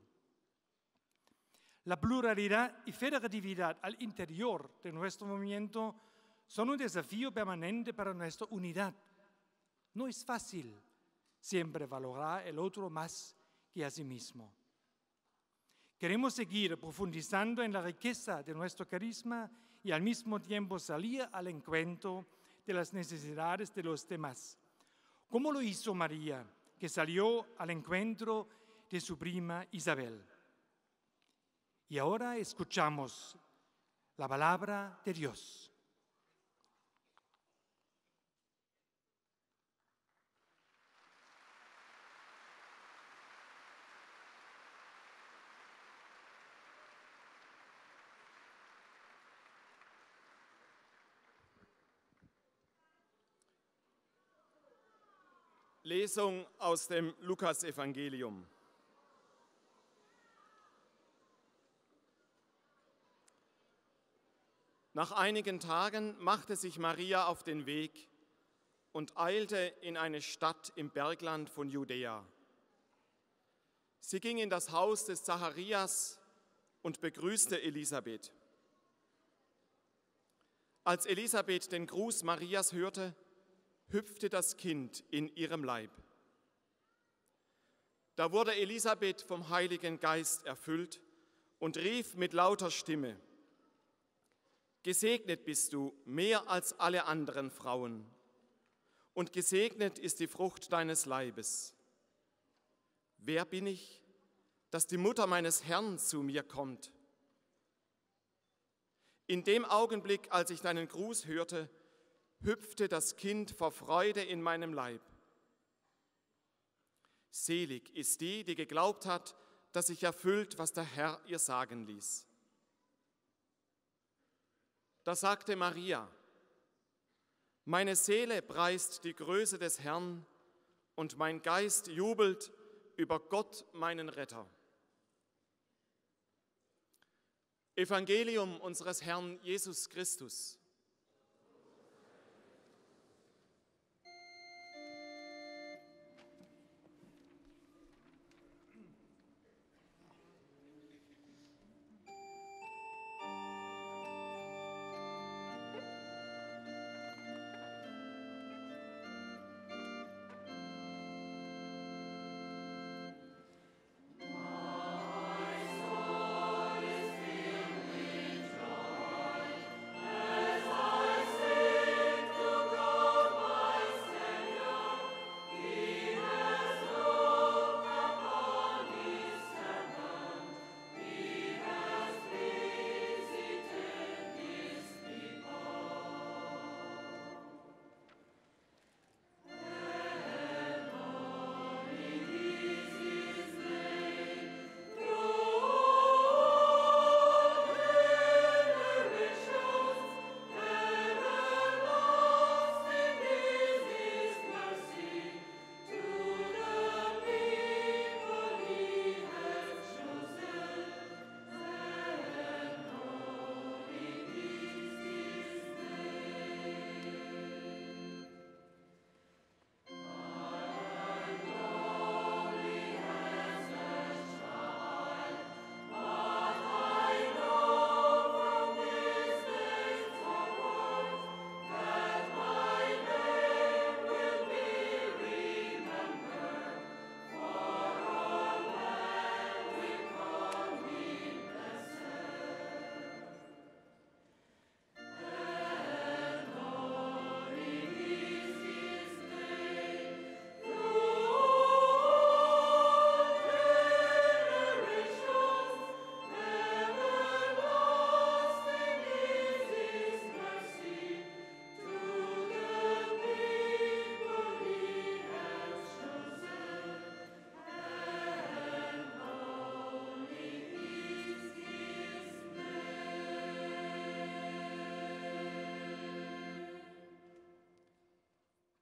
La pluralidad y federatividad al interior de nuestro movimiento son un desafío permanente para nuestra unidad. No es fácil siempre valorar el otro más que a sí mismo. Queremos seguir profundizando en la riqueza de nuestro carisma y al mismo tiempo salir al encuentro de las necesidades de los demás, como lo hizo María, que salió al encuentro de su prima Isabel. Y ahora escuchamos la palabra de Dios. Lesung aus dem Lukasevangelium. Nach einigen Tagen machte sich Maria auf den Weg und eilte in eine Stadt im Bergland von Judäa. Sie ging in das Haus des Zacharias und begrüßte Elisabeth. Als Elisabeth den Gruß Marias hörte, hüpfte das Kind in ihrem Leib. Da wurde Elisabeth vom Heiligen Geist erfüllt und rief mit lauter Stimme: Gesegnet bist du mehr als alle anderen Frauen, und gesegnet ist die Frucht deines Leibes. Wer bin ich, dass die Mutter meines Herrn zu mir kommt? In dem Augenblick, als ich deinen Gruß hörte, hüpfte das Kind vor Freude in meinem Leib. Selig ist die, die geglaubt hat, dass sich erfüllt, was der Herr ihr sagen ließ. Da sagte Maria: Meine Seele preist die Größe des Herrn und mein Geist jubelt über Gott, meinen Retter. Evangelium unseres Herrn Jesus Christus. Amen.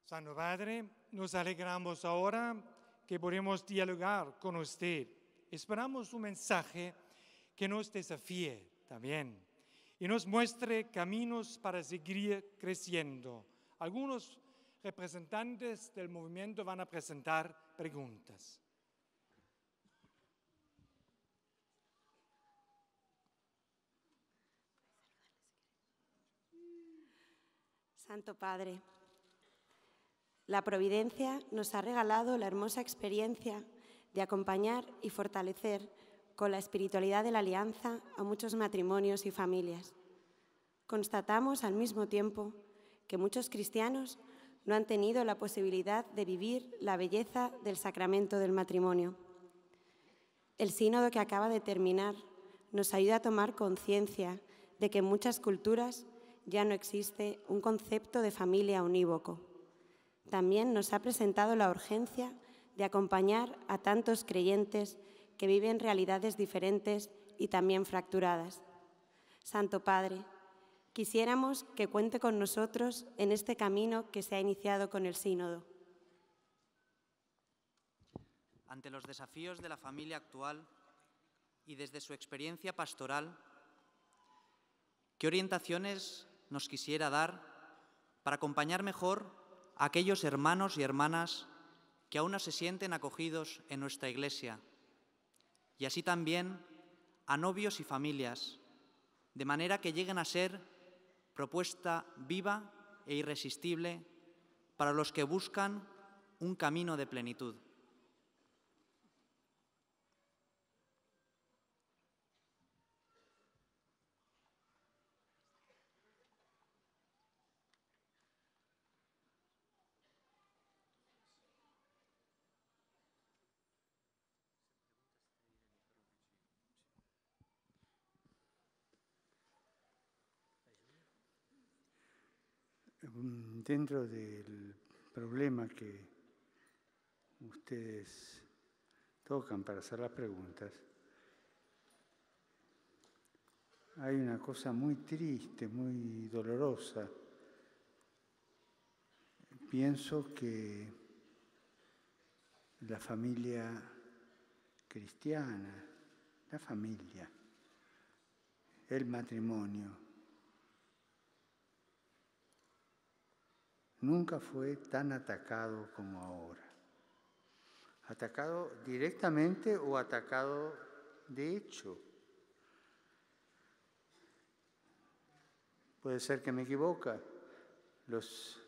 Santo Padre, nos alegramos ahora que podemos dialogar con usted. Esperamos un mensaje que nos desafíe también y nos muestre caminos para seguir creciendo. Algunos representantes del movimiento van a presentar preguntas. Santo Padre, la Providencia nos ha regalado la hermosa experiencia de acompañar y fortalecer con la espiritualidad de la alianza a muchos matrimonios y familias. Constatamos al mismo tiempo que muchos cristianos no han tenido la posibilidad de vivir la belleza del sacramento del matrimonio. El sínodo que acaba de terminar nos ayuda a tomar conciencia de que en muchas culturas ya no existe un concepto de familia unívoco. También nos ha presentado la urgencia de acompañar a tantos creyentes que viven realidades diferentes y también fracturadas. Santo Padre, quisiéramos que cuente con nosotros en este camino que se ha iniciado con el sínodo. Ante los desafíos de la familia actual y desde su experiencia pastoral, ¿qué orientaciones nos quisiera dar para acompañar mejor a aquellos hermanos y hermanas que aún no se sienten acogidos en nuestra Iglesia, y así también a novios y familias, de manera que lleguen a ser propuesta viva e irresistible para los que buscan un camino de plenitud? Dentro del problema que ustedes tocan para hacer las preguntas, hay una cosa muy triste, muy dolorosa. Pienso que la familia cristiana, la familia, el matrimonio, nunca fue tan atacado como ahora. Atacado directamente o atacado de hecho. Puede ser que me equivoque. Los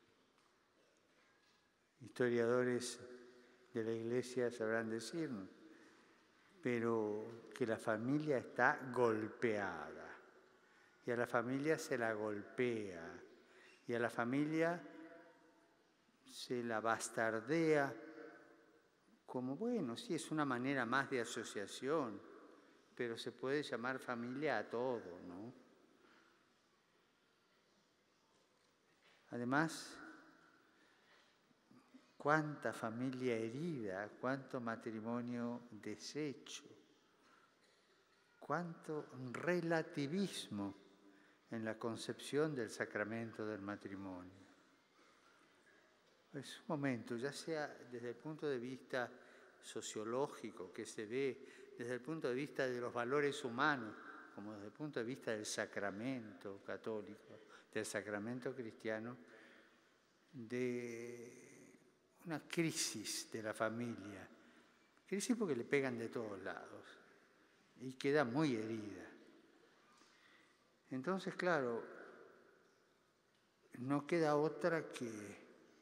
historiadores de la Iglesia sabrán decirnos, pero que la familia está golpeada y a la familia se la golpea. Y a la familia se la bastardea como, bueno, sí, es una manera más de asociación, pero se puede llamar familia a todo, ¿no? Además, cuánta familia herida, cuánto matrimonio deshecho, cuánto relativismo en la concepción del sacramento del matrimonio. Es un momento, ya sea desde el punto de vista sociológico, que se ve desde el punto de vista de los valores humanos, como desde el punto de vista del sacramento católico, del sacramento cristiano, de una crisis de la familia. Crisis porque le pegan de todos lados y queda muy herida. Entonces, claro, no queda otra que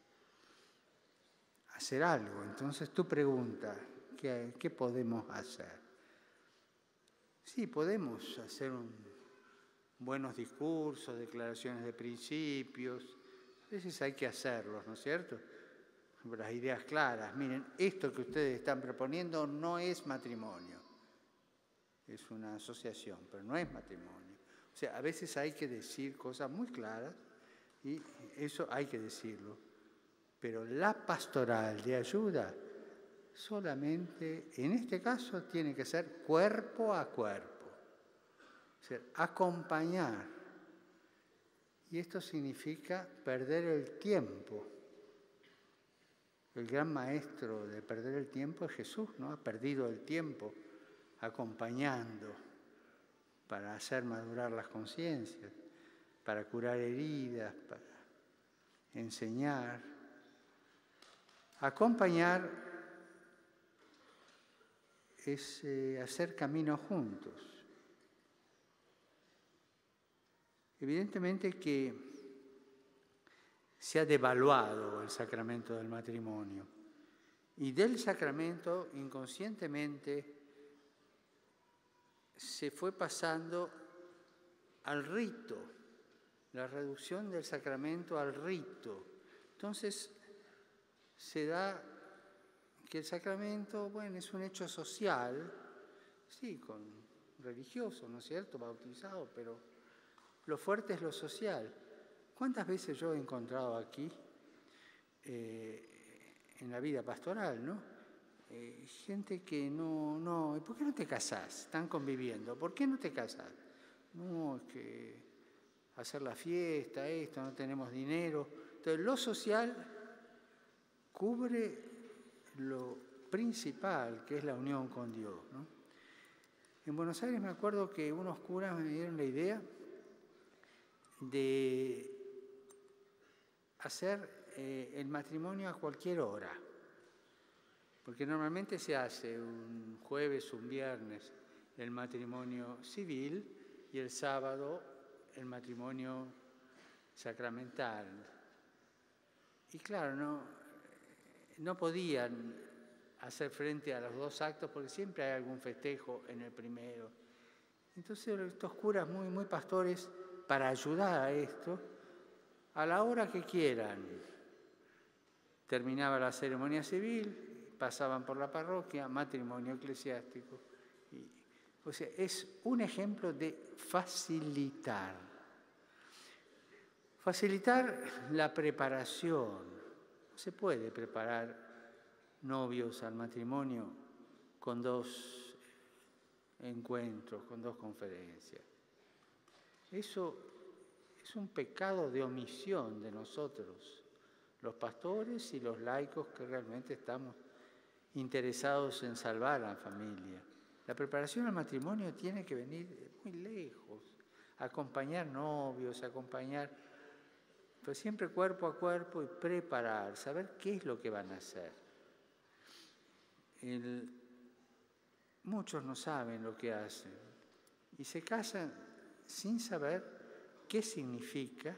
hacer algo. Entonces, tu pregunta, ¿qué podemos hacer? Sí, podemos hacer buenos discursos, declaraciones de principios. A veces hay que hacerlos, ¿no es cierto? Las ideas claras. Miren, esto que ustedes están proponiendo no es matrimonio. Es una asociación, pero no es matrimonio. O sea, a veces hay que decir cosas muy claras y eso hay que decirlo. Pero la pastoral de ayuda solamente, en este caso, tiene que ser cuerpo a cuerpo. O sea, acompañar. Y esto significa perder el tiempo El gran maestro de perder el tiempo es Jesús, ¿no? Ha perdido el tiempo acompañando para hacer madurar las conciencias, para curar heridas, para enseñar. Acompañar es hacer camino juntos. Evidentemente que se ha devaluado el sacramento del matrimonio y del sacramento inconscientemente se fue pasando al rito, la reducción del sacramento al rito. Entonces se da que el sacramento, bueno, es un hecho social, sí, con religioso, ¿no es cierto?, bautizado, pero lo fuerte es lo social. ¿Cuántas veces yo he encontrado aquí, en la vida pastoral, ¿no? Gente que no, ¿por qué no te casás? Están conviviendo, ¿por qué no te casás? No, es que hacer la fiesta, esto, no tenemos dinero. Entonces, lo social cubre lo principal, que es la unión con Dios, ¿no? En Buenos Aires me acuerdo que unos curas me dieron la idea de hacer el matrimonio a cualquier hora, porque normalmente se hace un jueves, un viernes el matrimonio civil y el sábado el matrimonio sacramental. Y claro, no podían hacer frente a los dos actos porque siempre hay algún festejo en el primero. Entonces estos curas muy pastores, para ayudar a esto, a la hora que quieran, terminaba la ceremonia civil, pasaban por la parroquia, matrimonio eclesiástico. O sea, es un ejemplo de facilitar. Facilitar la preparación. No se puede preparar novios al matrimonio con 2 encuentros, con 2 conferencias. Eso es un pecado de omisión de nosotros, los pastores y los laicos que realmente estamos interesados en salvar a la familia. La preparación al matrimonio tiene que venir muy lejos, acompañar novios, acompañar, pero siempre cuerpo a cuerpo y preparar, saber qué es lo que van a hacer. Muchos no saben lo que hacen y se casan sin saber qué significa,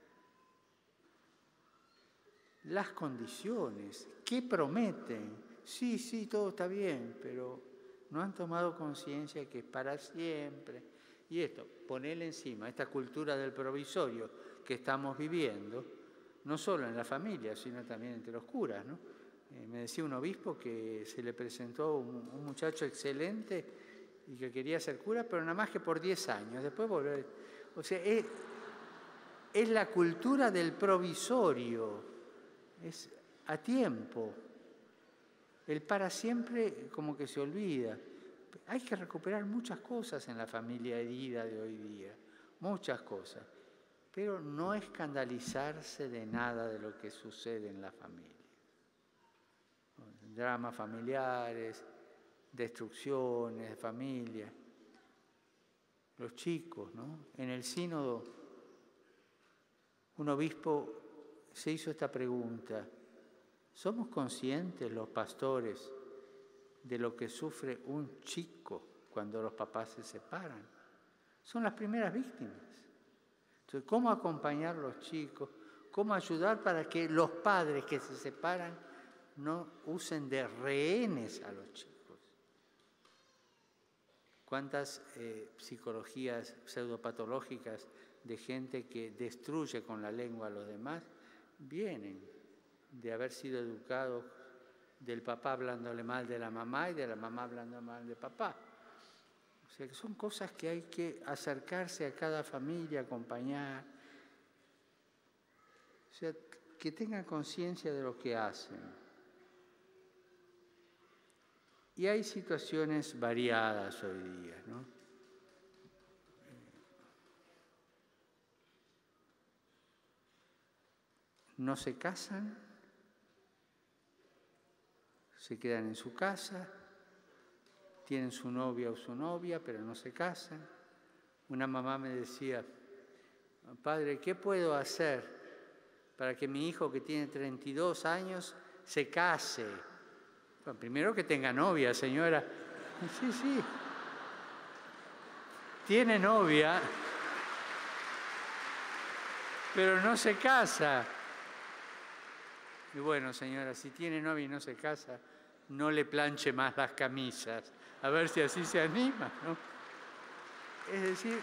las condiciones, qué prometen. Sí, todo está bien, pero no han tomado conciencia que es para siempre. Y esto, ponerle encima esta cultura del provisorio que estamos viviendo, no solo en la familia, sino también entre los curas, ¿no? Me decía un obispo que se le presentó un muchacho excelente y que quería ser cura, pero nada más que por 10 años, después volver. O sea, es la cultura del provisorio, es a tiempo. El para siempre como que se olvida. Hay que recuperar muchas cosas en la familia herida de hoy día, muchas cosas, pero no escandalizarse de nada de lo que sucede en la familia. Dramas familiares, destrucciones de familia. Los chicos, ¿no? En el sínodo, un obispo se hizo esta pregunta: ¿somos conscientes los pastores de lo que sufre un chico cuando los papás se separan? Son las primeras víctimas. Entonces, ¿cómo acompañar a los chicos? ¿Cómo ayudar para que los padres que se separan no usen de rehenes a los chicos? ¿Cuántas psicologías pseudopatológicas de gente que destruye con la lengua a los demás vienen de haber sido educados del papá hablándole mal de la mamá y de la mamá hablando mal de papá? O sea, que son cosas que hay que acercarse a cada familia, acompañar. O sea, que tengan conciencia de lo que hacen. Y hay situaciones variadas hoy día, ¿no? No se casan se quedan en su casa, tienen su novia o su novia, pero no se casan. Una mamá me decía, padre, ¿qué puedo hacer para que mi hijo que tiene 32 años se case? Bueno, primero que tenga novia, señora. Sí, sí. Tiene novia, pero no se casa. Y bueno, señora, si tiene novia y no se casa, no le planche más las camisas. A ver si así se anima, ¿no? Es decir,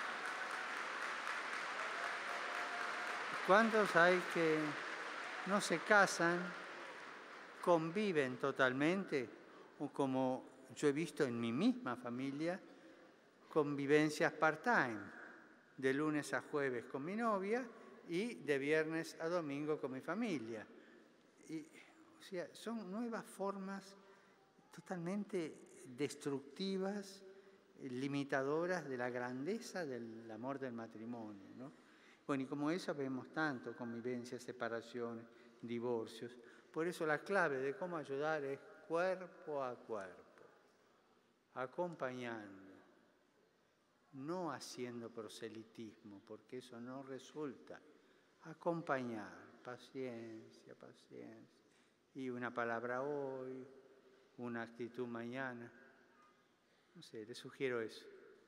¿cuántos hay que no se casan, conviven totalmente? O como yo he visto en mi misma familia, convivencias part-time, de lunes a jueves con mi novia y de viernes a domingo con mi familia. Y, o sea, son nuevas formas totalmente destructivas, limitadoras de la grandeza del amor del matrimonio, ¿no? Bueno, y como eso vemos tanto, convivencias, separaciones, divorcios. Por eso la clave de cómo ayudar es cuerpo a cuerpo, acompañando, no haciendo proselitismo, porque eso no resulta. Acompañar, paciencia, paciencia. Y una palabra hoy, una actitud mañana. No sé, les sugiero eso.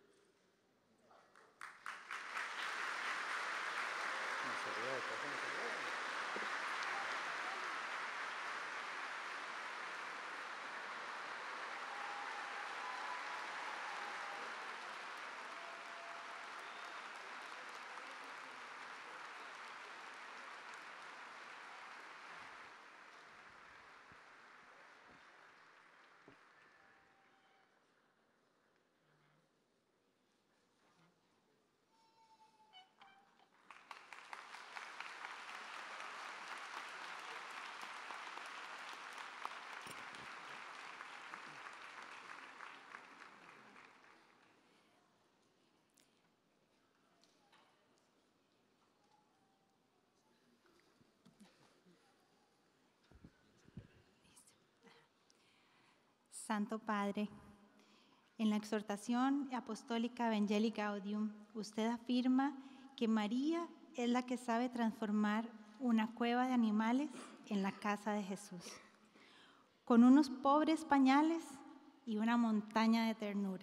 Santo Padre, en la exhortación apostólica Evangelii Gaudium, usted afirma que María es la que sabe transformar una cueva de animales en la casa de Jesús, con unos pobres pañales y una montaña de ternura.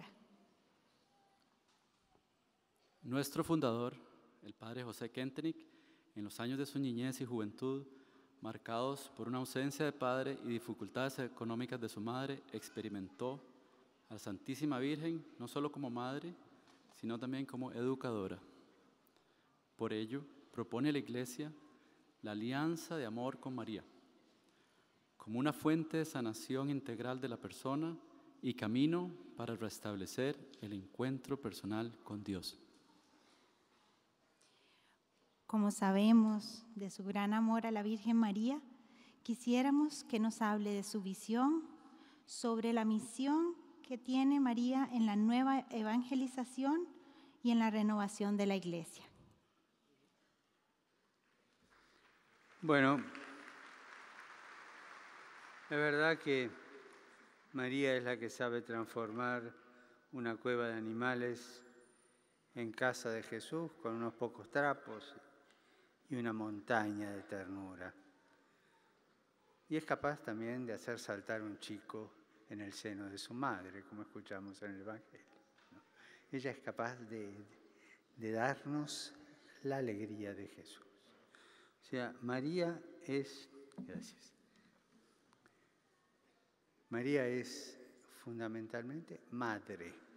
Nuestro fundador, el padre José Kentenich, en los años de su niñez y juventud, marcados por una ausencia de padre y dificultades económicas de su madre, experimentó a la Santísima Virgen no solo como madre, sino también como educadora. Por ello, propone a la Iglesia la alianza de amor con María, como una fuente de sanación integral de la persona y camino para restablecer el encuentro personal con Dios. Como sabemos de su gran amor a la Virgen María, quisiéramos que nos hable de su visión sobre la misión que tiene María en la nueva evangelización y en la renovación de la Iglesia. Bueno, es verdad que María es la que sabe transformar una cueva de animales en casa de Jesús con unos pocos trapos y una montaña de ternura. Y es capaz también de hacer saltar un chico en el seno de su madre, como escuchamos en el Evangelio, ¿no? Ella es capaz de darnos la alegría de Jesús. O sea, María es, gracias, María es fundamentalmente madre.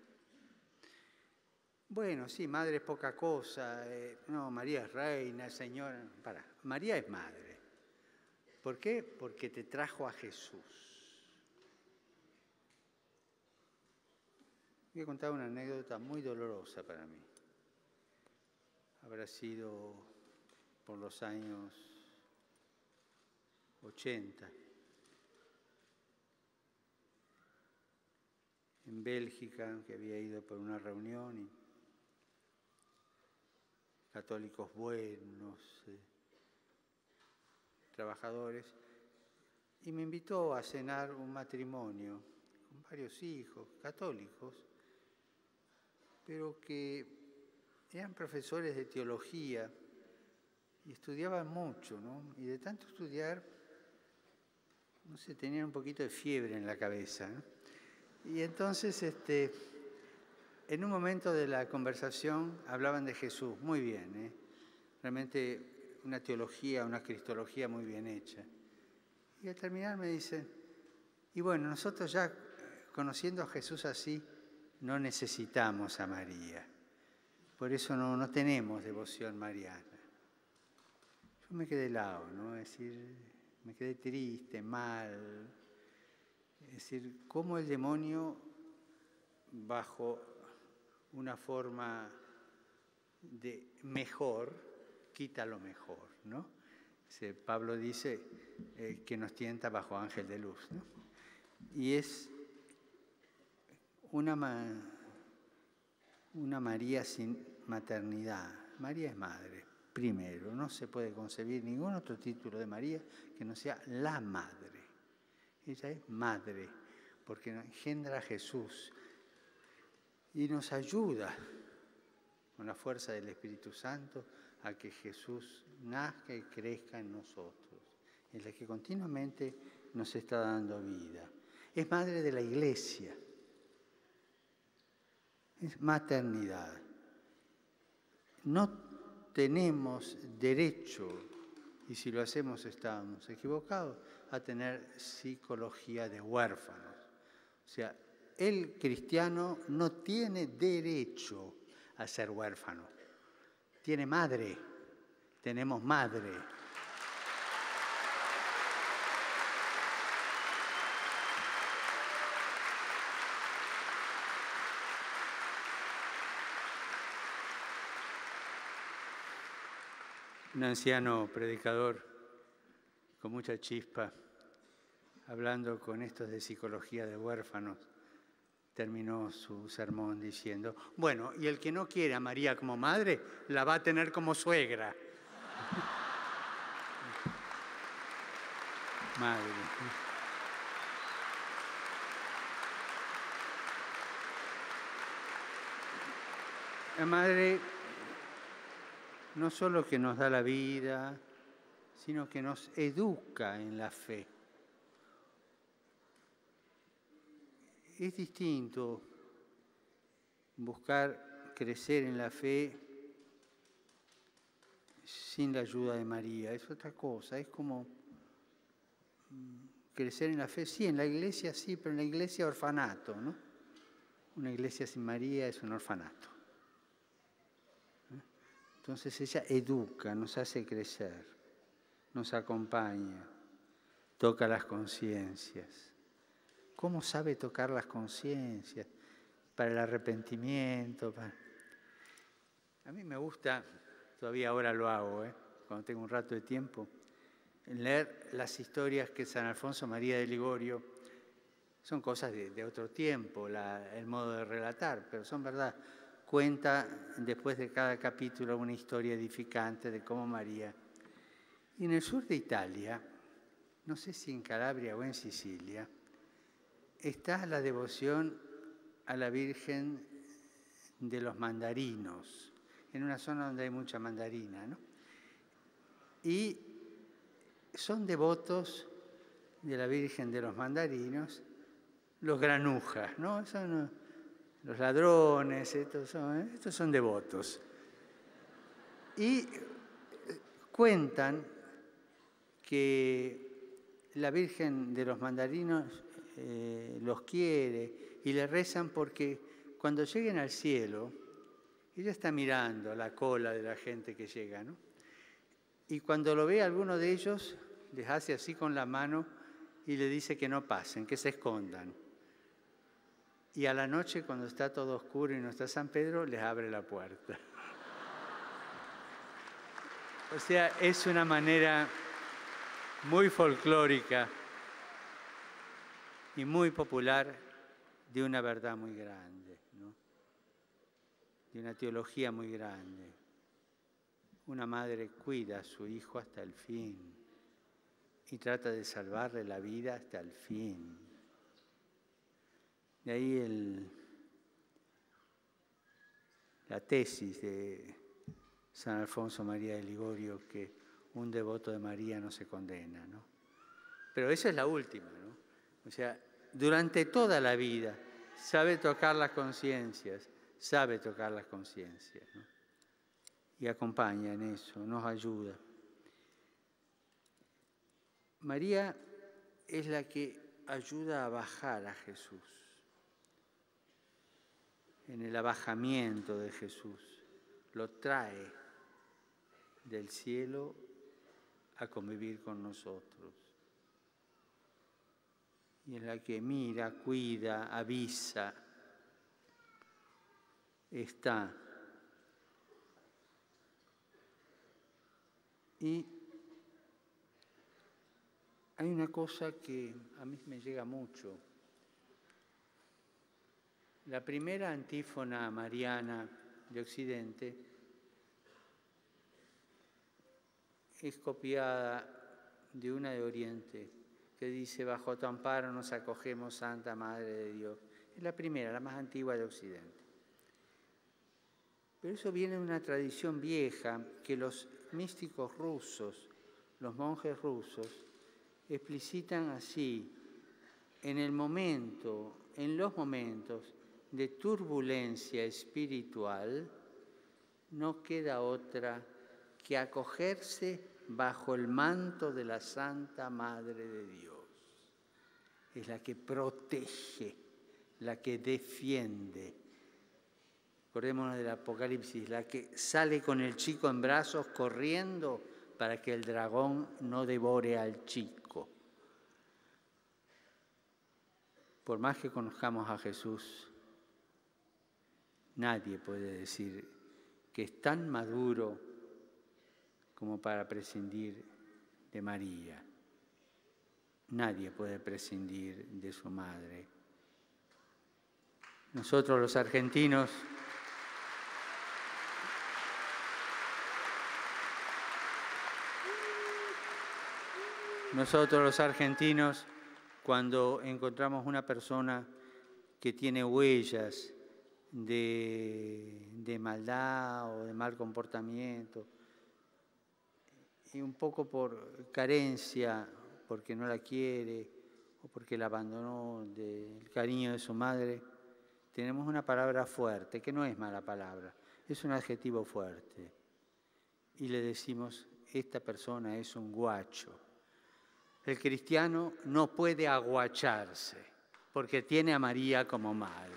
Bueno, sí, madre es poca cosa, no, María es reina, señora. María es madre. ¿Por qué? Porque te trajo a Jesús. Voy a contar una anécdota muy dolorosa para mí. Habrá sido por los años 80. En Bélgica, que había ido por una reunión y católicos buenos, trabajadores, y me invitó a cenar un matrimonio con varios hijos católicos, pero que eran profesores de teología y estudiaban mucho, ¿no? Y de tanto estudiar, no sé, tenían un poquito de fiebre en la cabeza, ¿no? Y entonces, en un momento de la conversación hablaban de Jesús, muy bien, ¿eh? Realmente una teología, una cristología muy bien hecha. Y al terminar me dicen, y bueno, nosotros ya conociendo a Jesús así, no necesitamos a María. Por eso no tenemos devoción mariana. Yo me quedé helado, ¿no? Es decir, me quedé triste, mal. Es decir, cómo el demonio, bajo una forma de mejor, quita lo mejor, ¿no? Pablo dice que nos tienta bajo ángel de luz, ¿no? Y es una María sin maternidad. María es madre, primero. No se puede concebir ningún otro título de María que no sea la madre. Ella es madre, porque engendra a Jesús y nos ayuda con la fuerza del Espíritu Santo a que Jesús nazca y crezca en nosotros. Es la que continuamente nos está dando vida. Es madre de la Iglesia. Es maternidad. No tenemos derecho, y si lo hacemos estamos equivocados, a tener psicología de huérfanos. O sea, el cristiano no tiene derecho a ser huérfano. Tiene madre, tenemos madre. Un anciano predicador con mucha chispa, hablando con estos de psicología de huérfanos, terminó su sermón diciendo, bueno, y el que no quiere a María como madre, la va a tener como suegra. Madre. La madre no solo que nos da la vida, sino que nos educa en la fe. Es distinto buscar crecer en la fe sin la ayuda de María. Es otra cosa, es como crecer en la fe, sí, en la iglesia sí, pero en la iglesia orfanato, ¿no? Una iglesia sin María es un orfanato. Entonces ella educa, nos hace crecer, nos acompaña, toca las conciencias. ¿Cómo sabe tocar las conciencias? Para el arrepentimiento. A mí me gusta, todavía ahora lo hago, cuando tengo un rato de tiempo, leer las historias que San Alfonso María de Ligorio, son cosas de otro tiempo, el modo de relatar, pero son verdad. Cuenta después de cada capítulo una historia edificante de cómo María. Y en el sur de Italia, no sé si en Calabria o en Sicilia, está la devoción a la Virgen de los Mandarinos, en una zona donde hay mucha mandarina, ¿no? Y son devotos de la Virgen de los Mandarinos los granujas, ¿no? Son los ladrones, estos son devotos. Y cuentan que la Virgen de los Mandarinos los quiere y le rezan porque cuando lleguen al cielo, ella está mirando la cola de la gente que llega, ¿no? Y cuando lo ve a alguno de ellos, les hace así con la mano y le dice que no pasen, que se escondan. Y a la noche, cuando está todo oscuro y no está San Pedro, les abre la puerta. O sea, es una manera muy folclórica y muy popular de una verdad muy grande, ¿no? De una teología muy grande. Una madre cuida a su hijo hasta el fin y trata de salvarle la vida hasta el fin. De ahí la tesis de San Alfonso María de Ligorio, que un devoto de María no se condena, ¿no? Pero esa es la última, ¿no? O sea, durante toda la vida sabe tocar las conciencias, ¿no? Y acompaña en eso, nos ayuda. María es la que ayuda a bajar a Jesús, en el abajamiento de Jesús, lo trae del cielo a convivir con nosotros. Y es la que mira, cuida, avisa, está. Y hay una cosa que a mí me llega mucho. La primera antífona mariana de Occidente es copiada de una de Oriente, que dice: bajo tu amparo nos acogemos, Santa Madre de Dios. Es la primera, la más antigua de Occidente. Pero eso viene de una tradición vieja que los místicos rusos, los monjes rusos, explicitan así: en los momentos de turbulencia espiritual, no queda otra que acogerse bajo el manto de la Santa Madre de Dios. Es la que protege, la que defiende. Acordémonos del Apocalipsis, la que sale con el chico en brazos corriendo para que el dragón no devore al chico. Por más que conozcamos a Jesús, nadie puede decir que es tan maduro como para prescindir de María. Nadie puede prescindir de su madre. Nosotros los argentinos cuando encontramos una persona que tiene huellas de maldad o de mal comportamiento, y un poco por carencia, porque no la quiere o porque la abandonó del cariño de su madre, tenemos una palabra fuerte, que no es mala palabra, es un adjetivo fuerte. Y le decimos: esta persona es un guacho. El cristiano no puede aguacharse porque tiene a María como madre.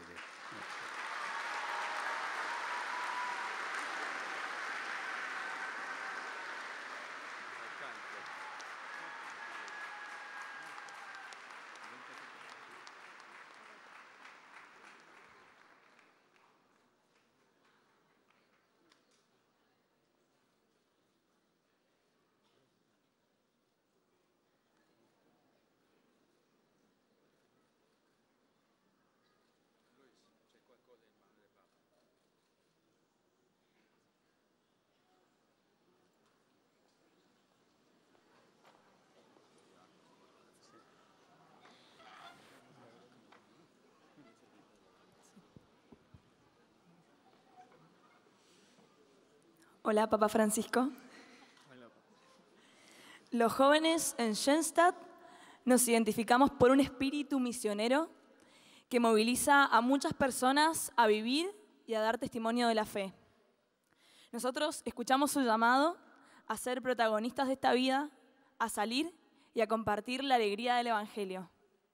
Hola, Papa Francisco. Hola. Los jóvenes en Schoenstatt nos identificamos por un espíritu misionero que moviliza a muchas personas a vivir y a dar testimonio de la fe. Nosotros escuchamos su llamado a ser protagonistas de esta vida, a salir y a compartir la alegría del Evangelio.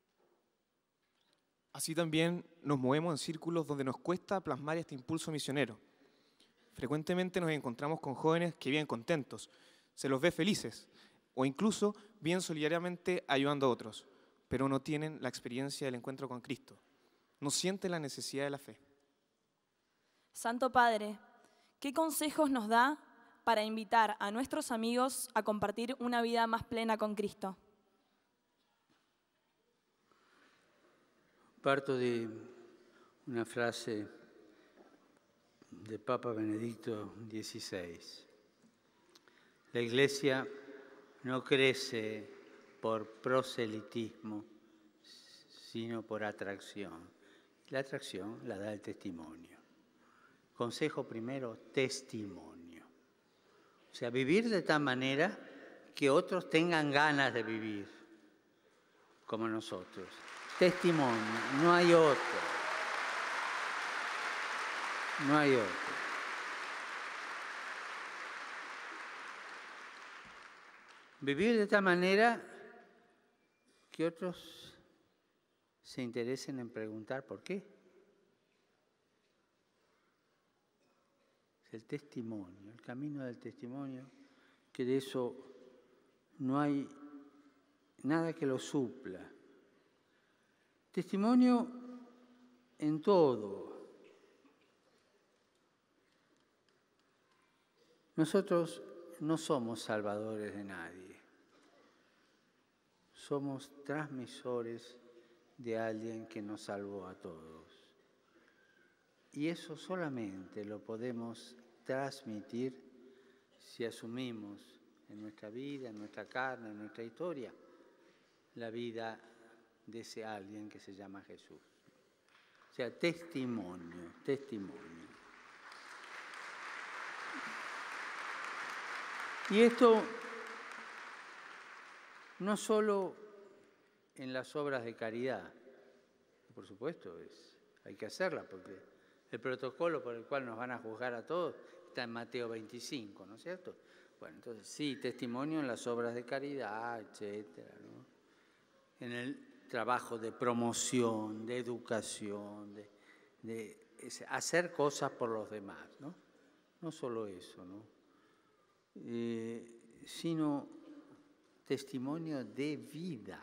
Así también nos movemos en círculos donde nos cuesta plasmar este impulso misionero. Frecuentemente nos encontramos con jóvenes que viven contentos, se los ve felices o incluso viven solidariamente ayudando a otros, pero no tienen la experiencia del encuentro con Cristo, no sienten la necesidad de la fe. Santo Padre, ¿qué consejos nos da para invitar a nuestros amigos a compartir una vida más plena con Cristo? Parto de una frase del Papa Benedicto XVI. La Iglesia no crece por proselitismo, sino por atracción. La atracción la da el testimonio. Consejo primero, testimonio. O sea, vivir de tal manera que otros tengan ganas de vivir como nosotros. Testimonio, no hay otro. No hay otro. Vivir de tal manera que otros se interesen en preguntar por qué. Es el testimonio, el camino del testimonio, que de eso no hay nada que lo supla. Testimonio en todo. Nosotros no somos salvadores de nadie. Somos transmisores de alguien que nos salvó a todos. Y eso solamente lo podemos transmitir si asumimos en nuestra vida, en nuestra carne, en nuestra historia, la vida de ese alguien que se llama Jesús. O sea, testimonio, testimonio. Y esto no solo en las obras de caridad, por supuesto hay que hacerla, porque el protocolo por el cual nos van a juzgar a todos está en Mateo 25, ¿no es cierto? Bueno, entonces sí, testimonio en las obras de caridad, etcétera, ¿no? En el trabajo de promoción, de educación, de hacer cosas por los demás, ¿no? No solo eso, ¿no? Sino testimonio de vida.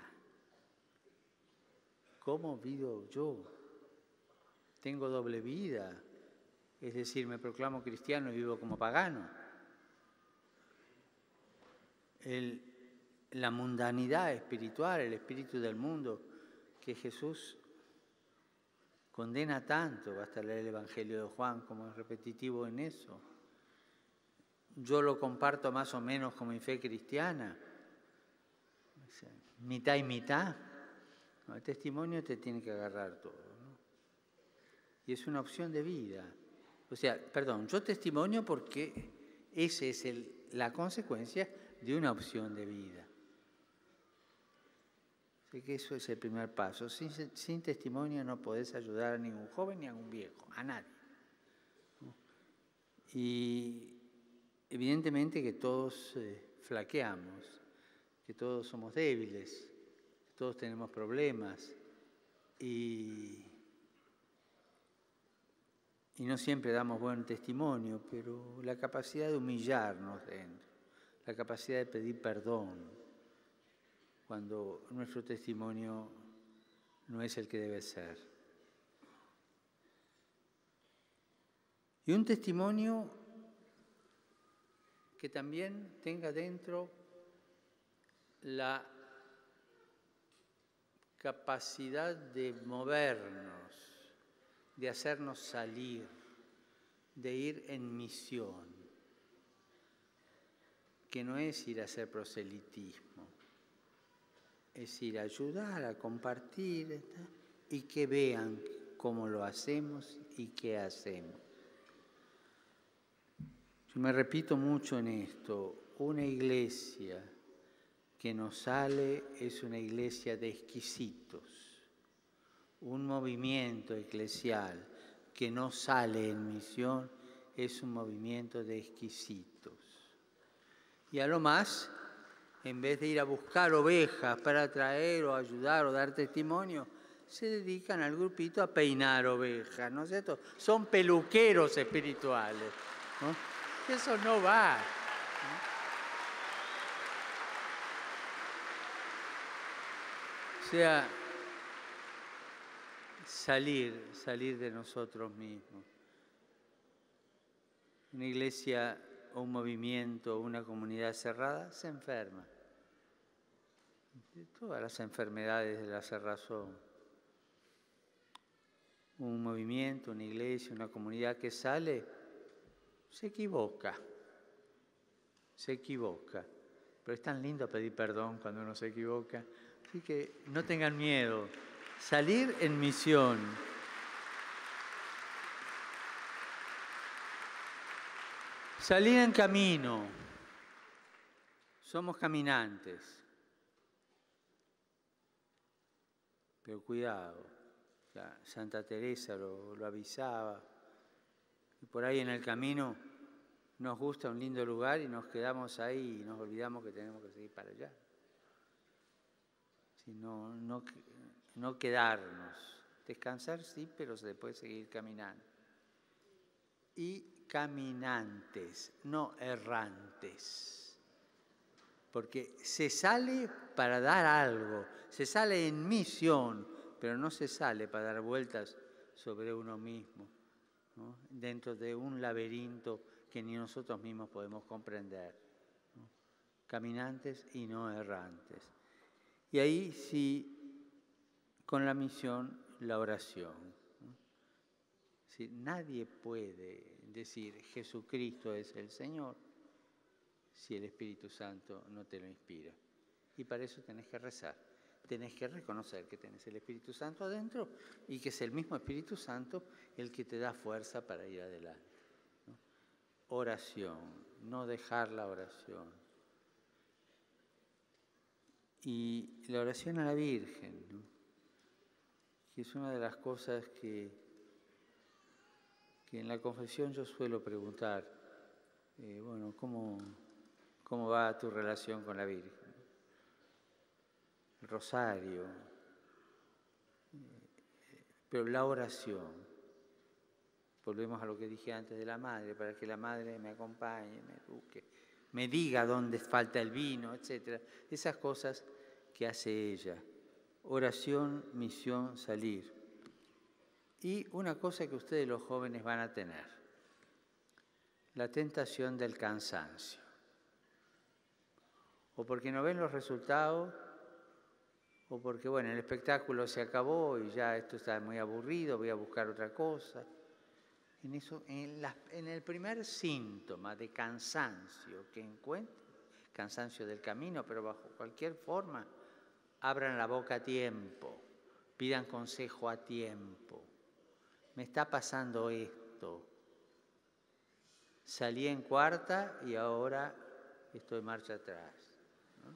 ¿Cómo vivo yo? Tengo doble vida, es decir, me proclamo cristiano y vivo como pagano. La mundanidad espiritual, el espíritu del mundo, que Jesús condena tanto, basta leer el Evangelio de Juan como es repetitivo en eso. Yo lo comparto más o menos con mi fe cristiana, mitad y mitad. No, el testimonio te tiene que agarrar todo, ¿no? Y es una opción de vida. O sea, perdón, yo testimonio porque esa es la consecuencia de una opción de vida. Así que eso es el primer paso. Sin testimonio no podés ayudar a ningún joven ni a un viejo, a nadie, ¿no? Y evidentemente que todos flaqueamos, que todos somos débiles, que todos tenemos problemas y no siempre damos buen testimonio, pero la capacidad de humillarnos dentro, la capacidad de pedir perdón cuando nuestro testimonio no es el que debe ser. Y un testimonio que también tenga dentro la capacidad de movernos, de hacernos salir, de ir en misión, que no es ir a hacer proselitismo, es ir a ayudar, a compartir y que vean cómo lo hacemos y qué hacemos. Yo me repito mucho en esto, una iglesia que nos sale es una iglesia de exquisitos. Un movimiento eclesial que no sale en misión es un movimiento de exquisitos. Y a lo más, en vez de ir a buscar ovejas para traer o ayudar o dar testimonio, se dedican al grupito a peinar ovejas, ¿no es cierto? Son peluqueros espirituales, ¿no? Eso no va, ¿no? O sea, salir de nosotros mismos. Una iglesia o un movimiento o una comunidad cerrada se enferma. De todas las enfermedades de la cerrazón. Un movimiento, una iglesia, una comunidad que sale, se equivoca, pero es tan lindo pedir perdón cuando uno se equivoca. Así que no tengan miedo. Salir en misión. Salir en camino. Somos caminantes. Pero cuidado. Ya Santa Teresa lo avisaba. Y por ahí en el camino nos gusta un lindo lugar y nos quedamos ahí y nos olvidamos que tenemos que seguir para allá. Si no quedarnos. Descansar sí, pero se puede seguir caminando. Y caminantes, no errantes. Porque se sale para dar algo, se sale en misión, pero no se sale para dar vueltas sobre uno mismo, ¿no? Dentro de un laberinto que ni nosotros mismos podemos comprender, ¿no? Caminantes y no errantes. Y ahí sí, con la misión, la oración, ¿no? Si nadie puede decir Jesucristo es el Señor si el Espíritu Santo no te lo inspira. Y para eso tenés que rezar. Tenés que reconocer que tenés el Espíritu Santo adentro y que es el mismo Espíritu Santo el que te da fuerza para ir adelante, ¿no? Oración, no dejar la oración. Y la oración a la Virgen, ¿no? Que es una de las cosas que en la confesión yo suelo preguntar, bueno, ¿cómo va tu relación con la Virgen? El rosario, pero la oración. Volvemos a lo que dije antes de la madre, para que la madre me acompañe, me eduque, me diga dónde falta el vino, etc. Esas cosas que hace ella. Oración, misión, salir. Y una cosa que ustedes los jóvenes van a tener, la tentación del cansancio. O porque no ven los resultados, o porque, bueno, el espectáculo se acabó y ya esto está muy aburrido, voy a buscar otra cosa. En el primer síntoma de cansancio que encuentren, cansancio del camino, pero bajo cualquier forma, abran la boca a tiempo, pidan consejo a tiempo. Me está pasando esto. Salí en cuarta y ahora estoy marcha atrás, ¿no?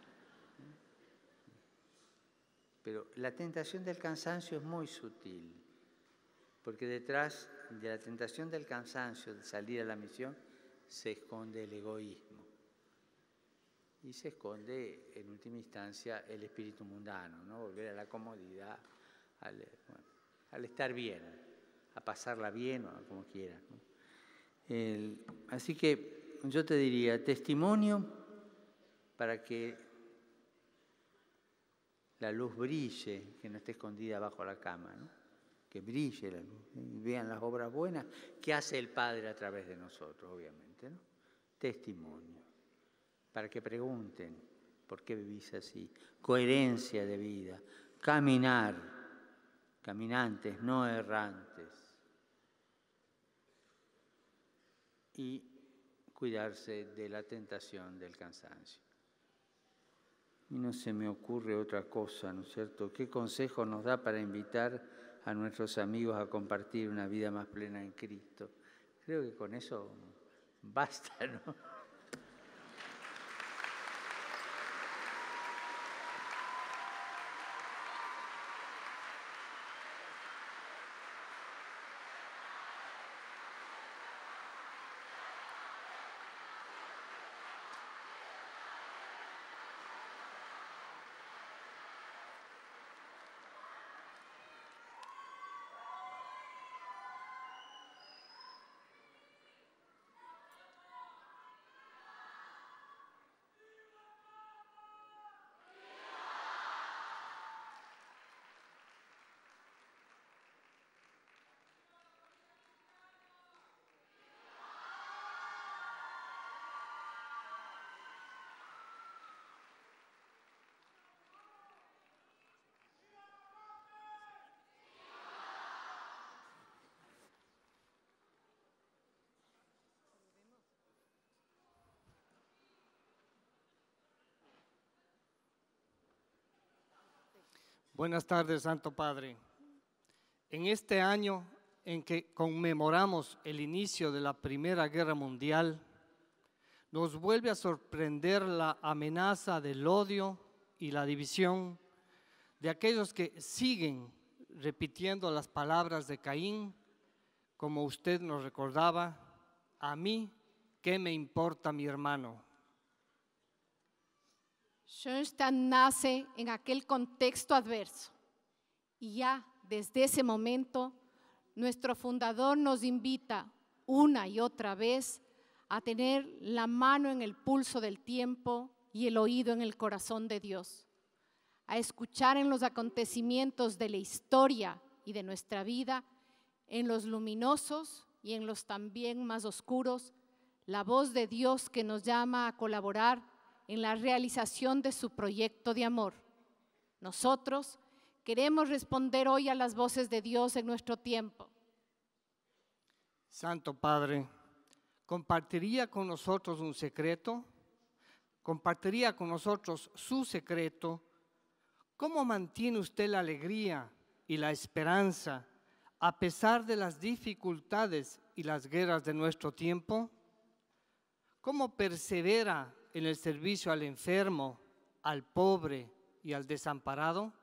Pero la tentación del cansancio es muy sutil, porque detrás de la tentación del cansancio, de salir a la misión, se esconde el egoísmo. Y se esconde, en última instancia, el espíritu mundano, ¿no? Volver a la comodidad, al estar bien, a pasarla bien o como quieras, ¿no? Así que yo te diría, testimonio para que la luz brille, que no esté escondida bajo la cama, ¿no? Que brille la luz, y vean las obras buenas que hace el Padre a través de nosotros, obviamente, ¿no? Testimonio, para que pregunten por qué vivís así. Coherencia de vida, caminar, caminantes, no errantes. Y cuidarse de la tentación del cansancio. Y no se me ocurre otra cosa, ¿no es cierto? ¿Qué consejo nos da para invitar a nuestros amigos a compartir una vida más plena en Cristo? Creo que con eso basta, ¿no? Buenas tardes, Santo Padre. En este año en que conmemoramos el inicio de la Primera Guerra Mundial, nos vuelve a sorprender la amenaza del odio y la división de aquellos que siguen repitiendo las palabras de Caín, como usted nos recordaba: a mí, ¿qué me importa mi hermano? Schoenstatt nace en aquel contexto adverso y ya desde ese momento nuestro fundador nos invita una y otra vez a tener la mano en el pulso del tiempo y el oído en el corazón de Dios, a escuchar en los acontecimientos de la historia y de nuestra vida, en los luminosos y en los también más oscuros, la voz de Dios que nos llama a colaborar en la realización de su proyecto de amor. Nosotros queremos responder hoy a las voces de Dios en nuestro tiempo. Santo Padre, ¿compartiría con nosotros un secreto? ¿Compartiría con nosotros su secreto? ¿Cómo mantiene usted la alegría y la esperanza a pesar de las dificultades y las guerras de nuestro tiempo? ¿Cómo persevera en el servicio al enfermo, al pobre y al desamparado?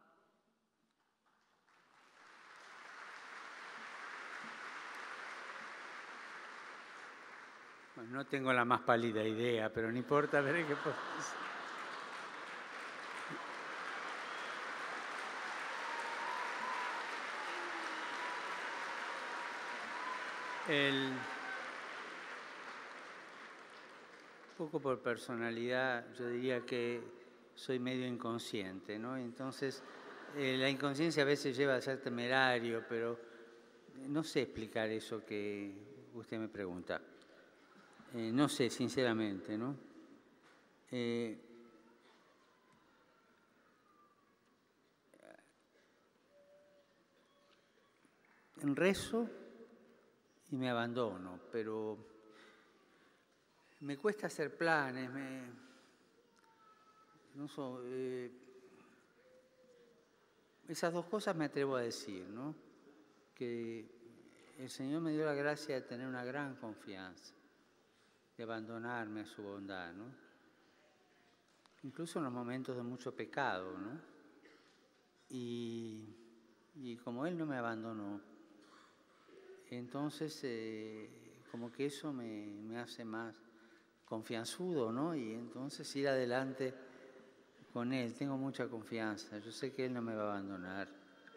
Bueno, no tengo la más pálida idea, pero no importa, veré qué puedo hacer. Un poco por personalidad, yo diría que soy medio inconsciente, ¿no? Entonces, la inconsciencia a veces lleva a ser temerario, pero no sé explicar eso que usted me pregunta. No sé, sinceramente, ¿no? Rezo y me abandono, pero me cuesta hacer planes, no sé, esas dos cosas me atrevo a decir, ¿no? Que el Señor me dio la gracia de tener una gran confianza, de abandonarme a su bondad, ¿no? Incluso en los momentos de mucho pecado, ¿no? Y como Él no me abandonó, entonces como que eso me hace más confianzudo, ¿no? Y entonces ir adelante con Él, tengo mucha confianza, yo sé que Él no me va a abandonar.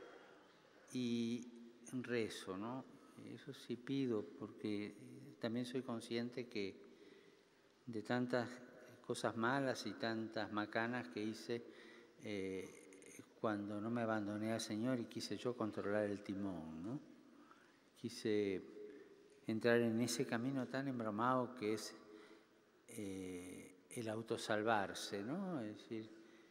Y rezo, ¿no? Eso sí pido, porque también soy consciente que de tantas cosas malas y tantas macanas que hice cuando no me abandoné al Señor y quise yo controlar el timón, ¿no? Quise entrar en ese camino tan embromado que es el autosalvarse, ¿no? Es decir,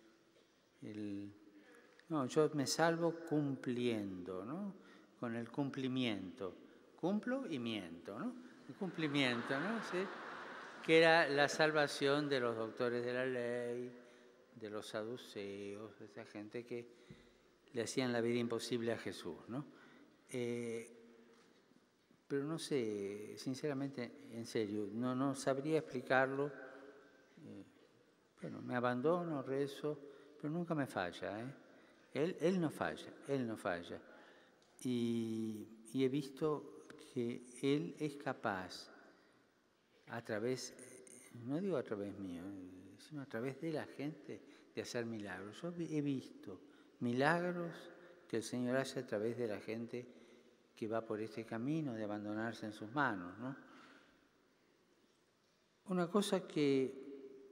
no, yo me salvo cumpliendo, ¿no? Con el cumplimiento. Cumplo y miento, ¿no? El cumplimiento, ¿no? ¿Sí? Que era la salvación de los doctores de la ley, de los saduceos, de esa gente que le hacían la vida imposible a Jesús, ¿no? Pero no sé, sinceramente, en serio, no sabría explicarlo. Bueno, me abandono, rezo, pero nunca me falla, ¿eh? Él no falla. Y he visto que Él es capaz, a través, no digo a través mío, sino a través de la gente, de hacer milagros. Yo he visto milagros que el Señor hace a través de la gente que va por este camino de abandonarse en sus manos, ¿no? Una cosa que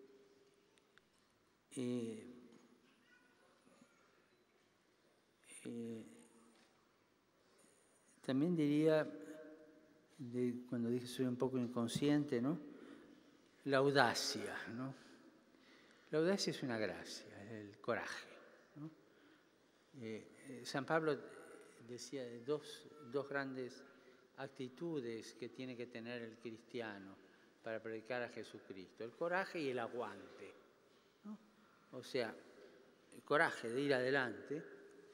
también diría, cuando dije soy un poco inconsciente, ¿no? La audacia, ¿no? La audacia es una gracia, es el coraje, ¿no? San Pablo decía de dos grandes actitudes que tiene que tener el cristiano para predicar a Jesucristo: el coraje y el aguante, ¿no? O sea, el coraje de ir adelante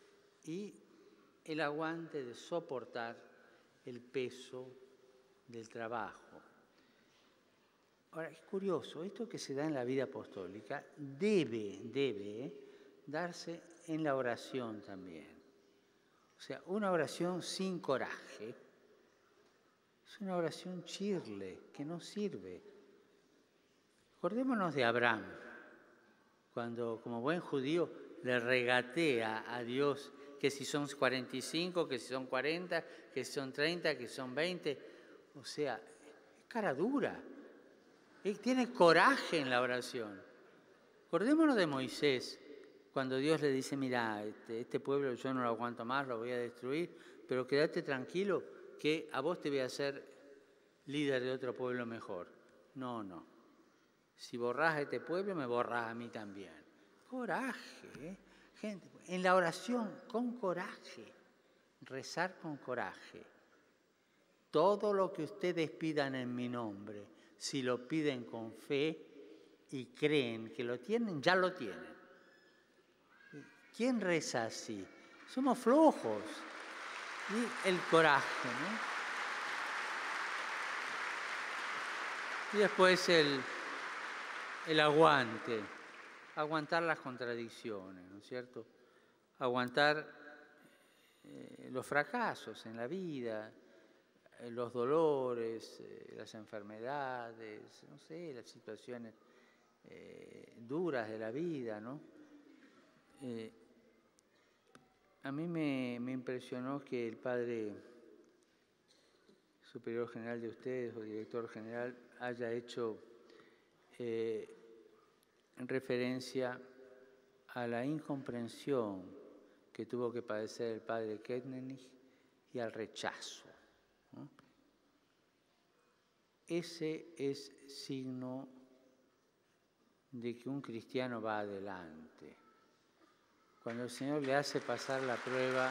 y el aguante de soportar el peso del trabajo. Ahora, es curioso, esto que se da en la vida apostólica debe darse en la oración también. O sea, una oración sin coraje es una oración chirle, que no sirve. Acordémonos de Abraham, cuando como buen judío le regatea a Dios que si son 45, que si son 40, que si son 30, que si son 20. O sea, es cara dura. Él tiene coraje en la oración. Acordémonos de Moisés, cuando Dios le dice, mira, este pueblo yo no lo aguanto más, lo voy a destruir, pero quédate tranquilo que a vos te voy a hacer líder de otro pueblo mejor. No. Si borrás a este pueblo, me borrás a mí también. Coraje, ¿eh? Gente, en la oración, con coraje, rezar con coraje. Todo lo que ustedes pidan en mi nombre, si lo piden con fe y creen que lo tienen, ya lo tienen. ¿Quién reza así? Somos flojos. Y el coraje, ¿no? Y después el aguante. Aguantar las contradicciones, ¿no es cierto? Aguantar los fracasos en la vida, los dolores, las enfermedades, no sé, las situaciones duras de la vida, ¿no? A mí me impresionó que el padre superior general de ustedes o director general haya hecho en referencia a la incomprensión que tuvo que padecer el padre Kettenich y al rechazo, ¿no? Ese es signo de que un cristiano va adelante. Cuando el Señor le hace pasar la prueba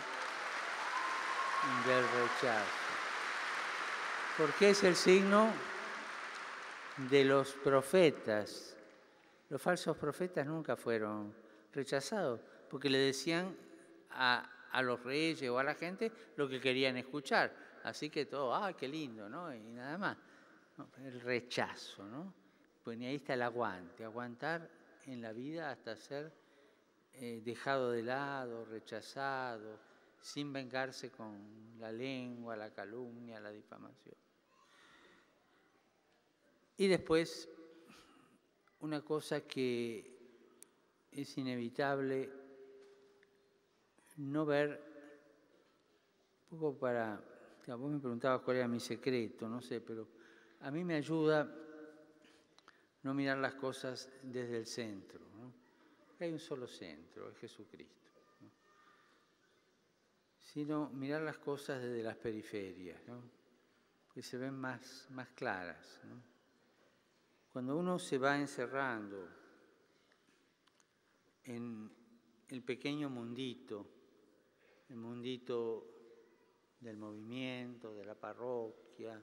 del rechazo. Porque es el signo de los profetas. Los falsos profetas nunca fueron rechazados, porque le decían a los reyes o a la gente lo que querían escuchar. Así que todo, qué lindo, ¿no? Y nada más. No, el rechazo, ¿no? Pues ahí está el aguante, aguantar en la vida hasta ser dejado de lado, rechazado, sin vengarse con la lengua, la calumnia, la difamación. Y después, una cosa que es inevitable, no ver, un poco para, vos me preguntabas cuál era mi secreto, no sé, pero a mí me ayuda no mirar las cosas desde el centro, ¿no? Hay un solo centro, es Jesucristo, ¿no? Sino mirar las cosas desde las periferias, ¿no? Que se ven más claras, ¿no? Cuando uno se va encerrando en el pequeño mundito, el mundito del movimiento, de la parroquia,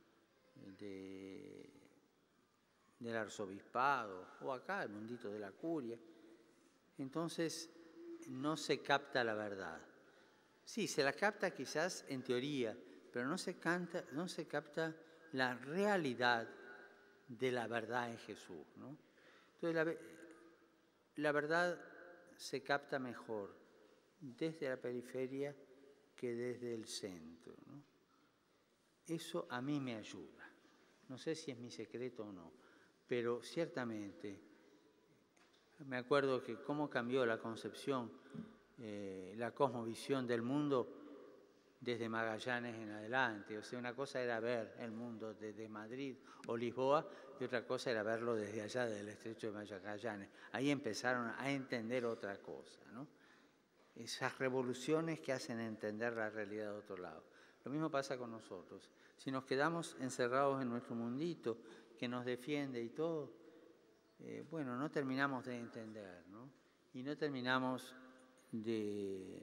del arzobispado, o acá el mundito de la curia, entonces no se capta la verdad. Sí, se la capta quizás en teoría, pero no se capta la realidad de la verdad en Jesús, ¿no? Entonces la verdad se capta mejor desde la periferia que desde el centro, ¿no? Eso a mí me ayuda. No sé si es mi secreto o no, pero ciertamente me acuerdo que cómo cambió la concepción, la cosmovisión del mundo desde Magallanes en adelante. O sea, una cosa era ver el mundo desde Madrid o Lisboa y otra cosa era verlo desde allá, del estrecho de Magallanes. Ahí empezaron a entender otra cosa, ¿no? Esas revoluciones que hacen entender la realidad de otro lado. Lo mismo pasa con nosotros. Si nos quedamos encerrados en nuestro mundito que nos defiende y todo, bueno, no terminamos de entender, ¿no? Y no terminamos de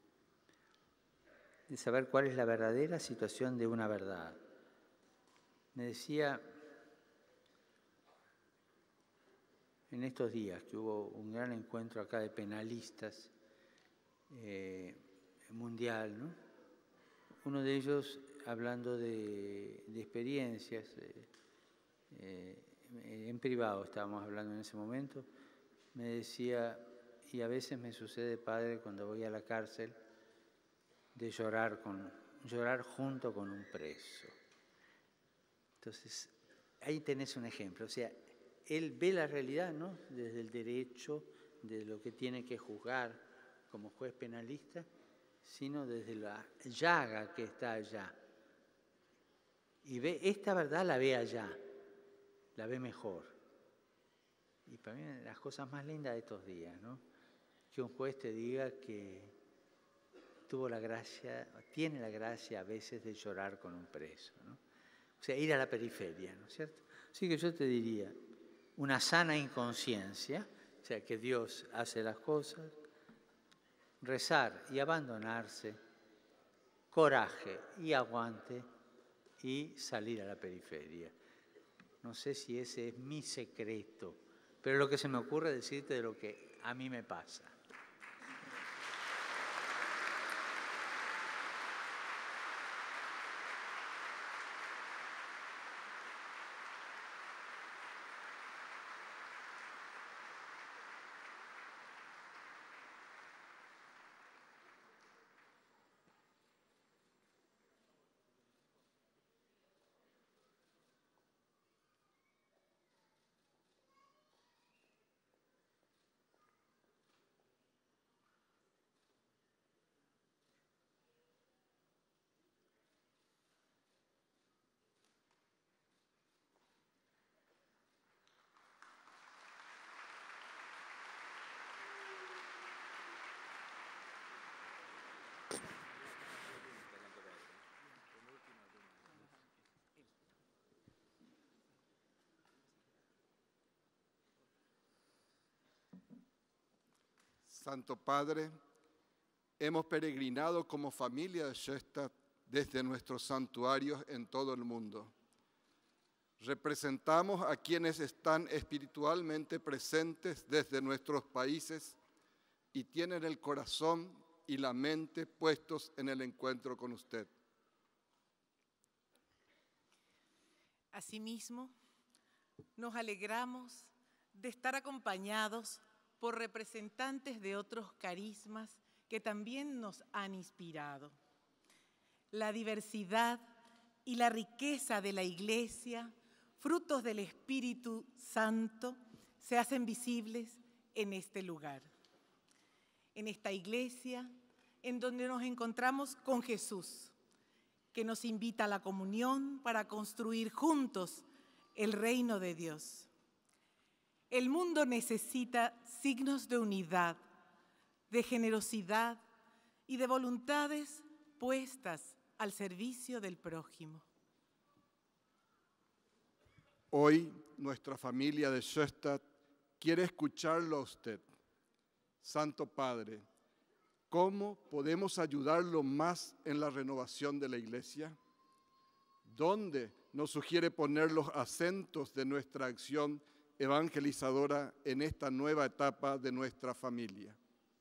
saber cuál es la verdadera situación de una verdad. Me decía en estos días que hubo un gran encuentro acá de penalistas mundial, ¿no? Uno de ellos, hablando de experiencias, en privado estábamos hablando en ese momento, me decía, y a veces me sucede, padre, cuando voy a la cárcel, de llorar junto con un preso. Entonces, ahí tenés un ejemplo. O sea, él ve la realidad, ¿no? Desde el derecho, de lo que tiene que juzgar como juez penalista, sino desde la llaga que está allá. Y ve, esta verdad la ve allá, la ve mejor. Y para mí, una de las cosas más lindas de estos días, ¿no? Que un juez te diga que tiene la gracia a veces de llorar con un preso, ¿no? O sea, ir a la periferia, ¿no es cierto? Así que yo te diría, una sana inconsciencia, o sea, que Dios hace las cosas, rezar y abandonarse, coraje y aguante y salir a la periferia. No sé si ese es mi secreto, pero es lo que se me ocurre decirte de lo que a mí me pasa. Santo Padre, hemos peregrinado como familia de Schoenstatt desde nuestros santuarios en todo el mundo. Representamos a quienes están espiritualmente presentes desde nuestros países y tienen el corazón y la mente puestos en el encuentro con usted. Asimismo, nos alegramos de estar acompañados por representantes de otros carismas que también nos han inspirado. La diversidad y la riqueza de la Iglesia, frutos del Espíritu Santo, se hacen visibles en este lugar. En esta iglesia, en donde nos encontramos con Jesús, que nos invita a la comunión para construir juntos el reino de Dios. El mundo necesita signos de unidad, de generosidad y de voluntades puestas al servicio del prójimo. Hoy, nuestra familia de Schoenstatt quiere escucharlo a usted. Santo Padre, ¿cómo podemos ayudarlo más en la renovación de la Iglesia? ¿Dónde nos sugiere poner los acentos de nuestra acción evangelizadora en esta nueva etapa de nuestra familia?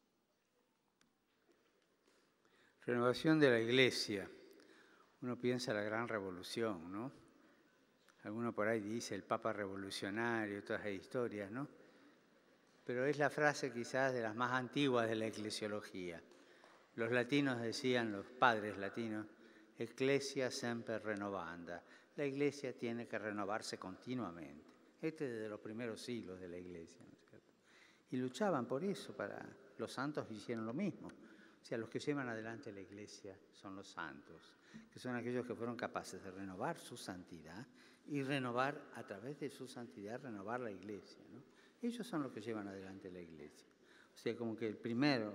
Renovación de la Iglesia. Uno piensa en la gran revolución, ¿no? Alguno por ahí dice el Papa revolucionario, todas esas historias, ¿no? Pero es la frase quizás de las más antiguas de la eclesiología. Los latinos decían, los padres latinos, Ecclesia semper renovanda. La Iglesia tiene que renovarse continuamente. Desde los primeros siglos de la Iglesia, ¿no es cierto? Y luchaban por eso, los santos hicieron lo mismo. O sea, los que llevan adelante la Iglesia son los santos, que son aquellos que fueron capaces de renovar su santidad y renovar, a través de su santidad, renovar la Iglesia, ¿no? Ellos son los que llevan adelante la Iglesia. O sea, como que el primer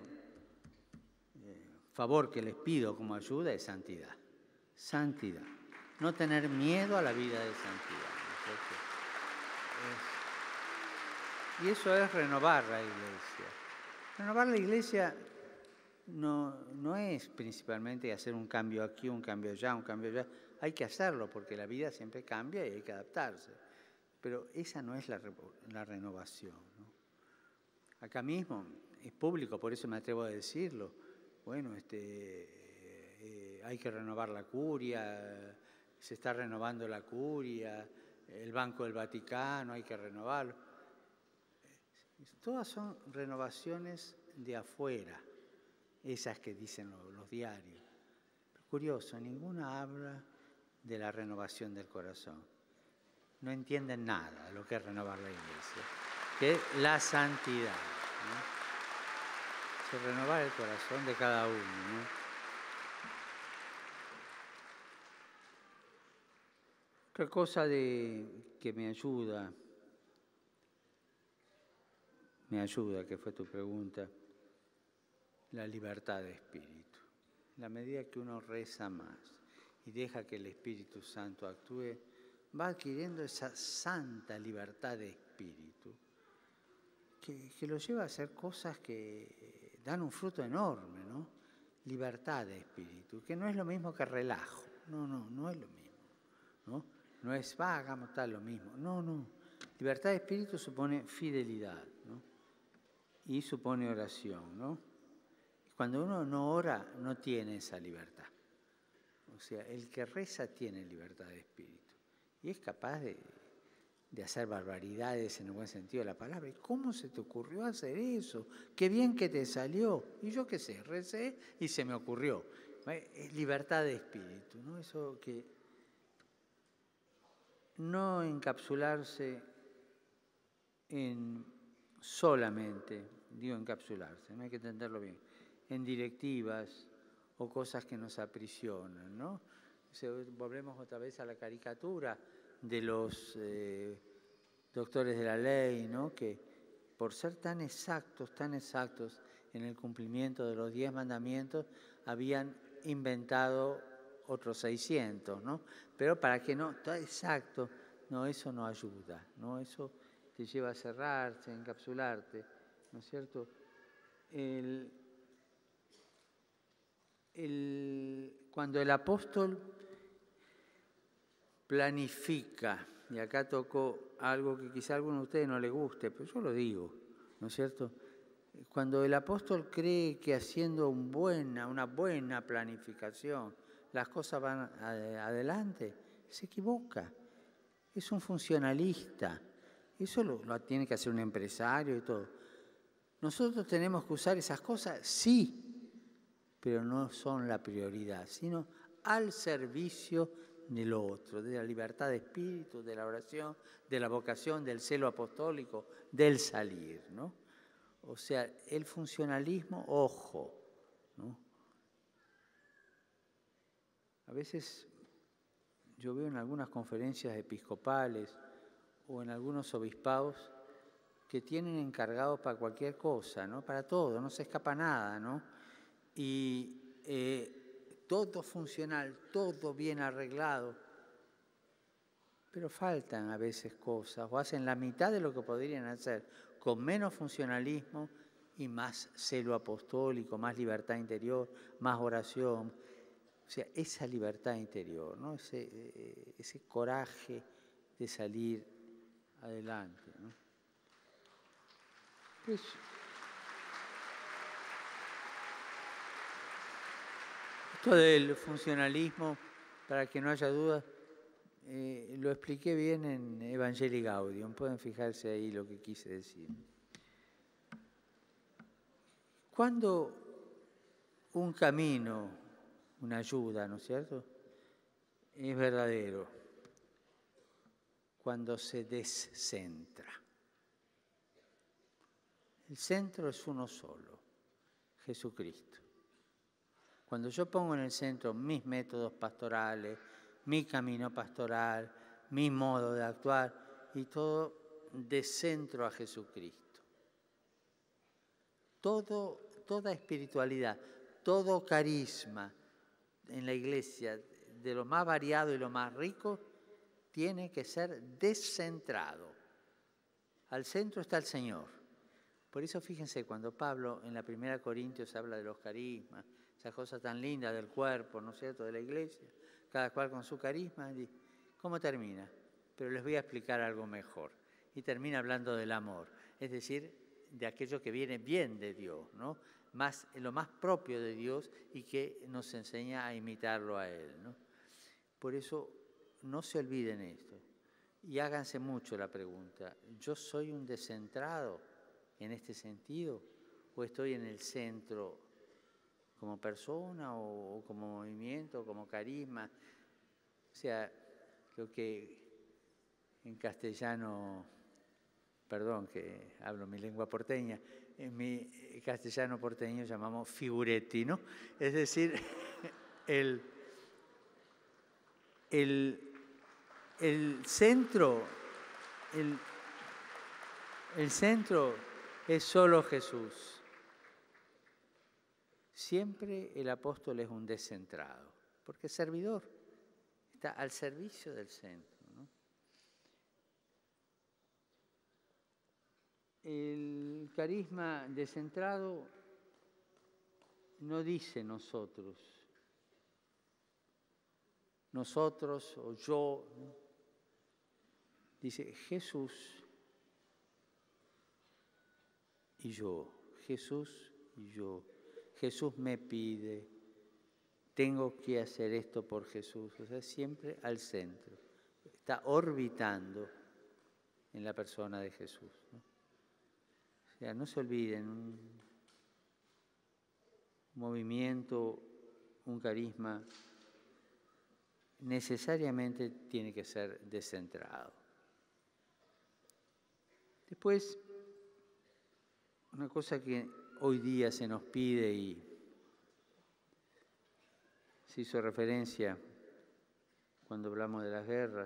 favor que les pido como ayuda es santidad. Santidad. No tener miedo a la vida de santidad, ¿no es cierto? Y eso es renovar la Iglesia. Renovar la Iglesia no es principalmente hacer un cambio aquí, un cambio allá, un cambio allá. Hay que hacerlo porque la vida siempre cambia y hay que adaptarse. Pero esa no es la renovación, ¿no? Acá mismo es público, por eso me atrevo a decirlo. bueno, hay que renovar la curia, se está renovando la curia, el Banco del Vaticano, hay que renovarlo. Todas son renovaciones de afuera, esas que dicen los diarios. Pero curioso, ninguna habla de la renovación del corazón. No entienden nada de lo que es renovar la iglesia, que es la santidad, ¿no? Es renovar el corazón de cada uno, ¿no? Otra cosa que me ayuda, que fue tu pregunta, la libertad de espíritu. En la medida que uno reza más y deja que el Espíritu Santo actúe, va adquiriendo esa santa libertad de espíritu que lo lleva a hacer cosas que dan un fruto enorme, ¿no? Libertad de espíritu, que no es lo mismo que relajo. No es lo mismo, ¿no? No es, hagamos tal lo mismo. No. Libertad de espíritu supone fidelidad, ¿no? Y supone oración, ¿no? Cuando uno no ora, no tiene esa libertad. O sea, el que reza tiene libertad de espíritu. Y es capaz de hacer barbaridades en el buen sentido de la palabra. ¿Y cómo se te ocurrió hacer eso? Qué bien que te salió. Y yo qué sé, recé y se me ocurrió. Es libertad de espíritu, ¿no? Eso que no encapsularse en solamente, digo encapsularse, no hay que entenderlo bien, en directivas o cosas que nos aprisionan, ¿no? Volvemos otra vez a la caricatura de los doctores de la ley, ¿no? Que por ser tan exactos en el cumplimiento de los 10 mandamientos, habían inventado otros 600, ¿no? Pero para que no, está exacto, no, eso no ayuda, ¿no? Eso te lleva a cerrarte, a encapsularte, ¿no es cierto? Cuando el apóstol planifica, y acá tocó algo que quizá a alguno de ustedes no le guste, pero yo lo digo, ¿no es cierto? Cuando el apóstol cree que haciendo una buena planificación las cosas van adelante, se equivoca. Es un funcionalista. Eso lo tiene que hacer un empresario y todo. ¿Nosotros tenemos que usar esas cosas? Sí, pero no son la prioridad, sino al servicio del otro, de la libertad de espíritu, de la oración, de la vocación, del celo apostólico, del salir, ¿no? O sea, el funcionalismo, ojo, ¿no? A veces yo veo en algunas conferencias episcopales o en algunos obispados que tienen encargados para cualquier cosa, ¿no? Para todo, no se escapa nada, ¿no? Y todo funcional, todo bien arreglado, pero faltan a veces cosas o hacen la mitad de lo que podrían hacer con menos funcionalismo y más celo apostólico, más libertad interior, más oración. O sea, esa libertad interior, ¿no? Ese coraje de salir adelante, ¿no? Pues, esto del funcionalismo, para que no haya dudas, lo expliqué bien en Evangelii Gaudium. Pueden fijarse ahí lo que quise decir. Cuando un camino, una ayuda, ¿no es cierto?, es verdadero, cuando se descentra. El centro es uno solo, Jesucristo. Cuando yo pongo en el centro mis métodos pastorales, mi camino pastoral, mi modo de actuar y todo, descentro a Jesucristo. Toda espiritualidad, todo carisma en la iglesia, de lo más variado y lo más rico, tiene que ser descentrado. Al centro está el Señor. Por eso fíjense, cuando Pablo en la 1 Corintios habla de los carismas, esa cosa tan linda del cuerpo, ¿no es cierto?, de la iglesia, cada cual con su carisma, ¿cómo termina? Pero les voy a explicar algo mejor. Y termina hablando del amor, es decir, de aquello que viene bien de Dios, ¿no? lo más propio de Dios y que nos enseña a imitarlo a Él, ¿no? Por eso no se olviden esto y háganse mucho la pregunta, ¿yo soy un descentrado en este sentido o estoy en el centro como persona o como movimiento, como carisma? O sea, lo que en castellano, perdón que hablo mi lengua porteña, en mi castellano porteño llamamos figuretti, ¿no? Es decir, el centro es solo Jesús. Siempre el apóstol es un descentrado, porque es servidor, está al servicio del centro, ¿no? El carisma descentrado no dice nosotros o yo, ¿no? Dice Jesús y yo, Jesús y yo. Jesús me pide, tengo que hacer esto por Jesús, o sea, siempre al centro. Está orbitando en la persona de Jesús, ¿no? O sea, no se olviden, un movimiento, un carisma, necesariamente tiene que ser descentrado. Después, una cosa que hoy día se nos pide y se hizo referencia cuando hablamos de las guerras,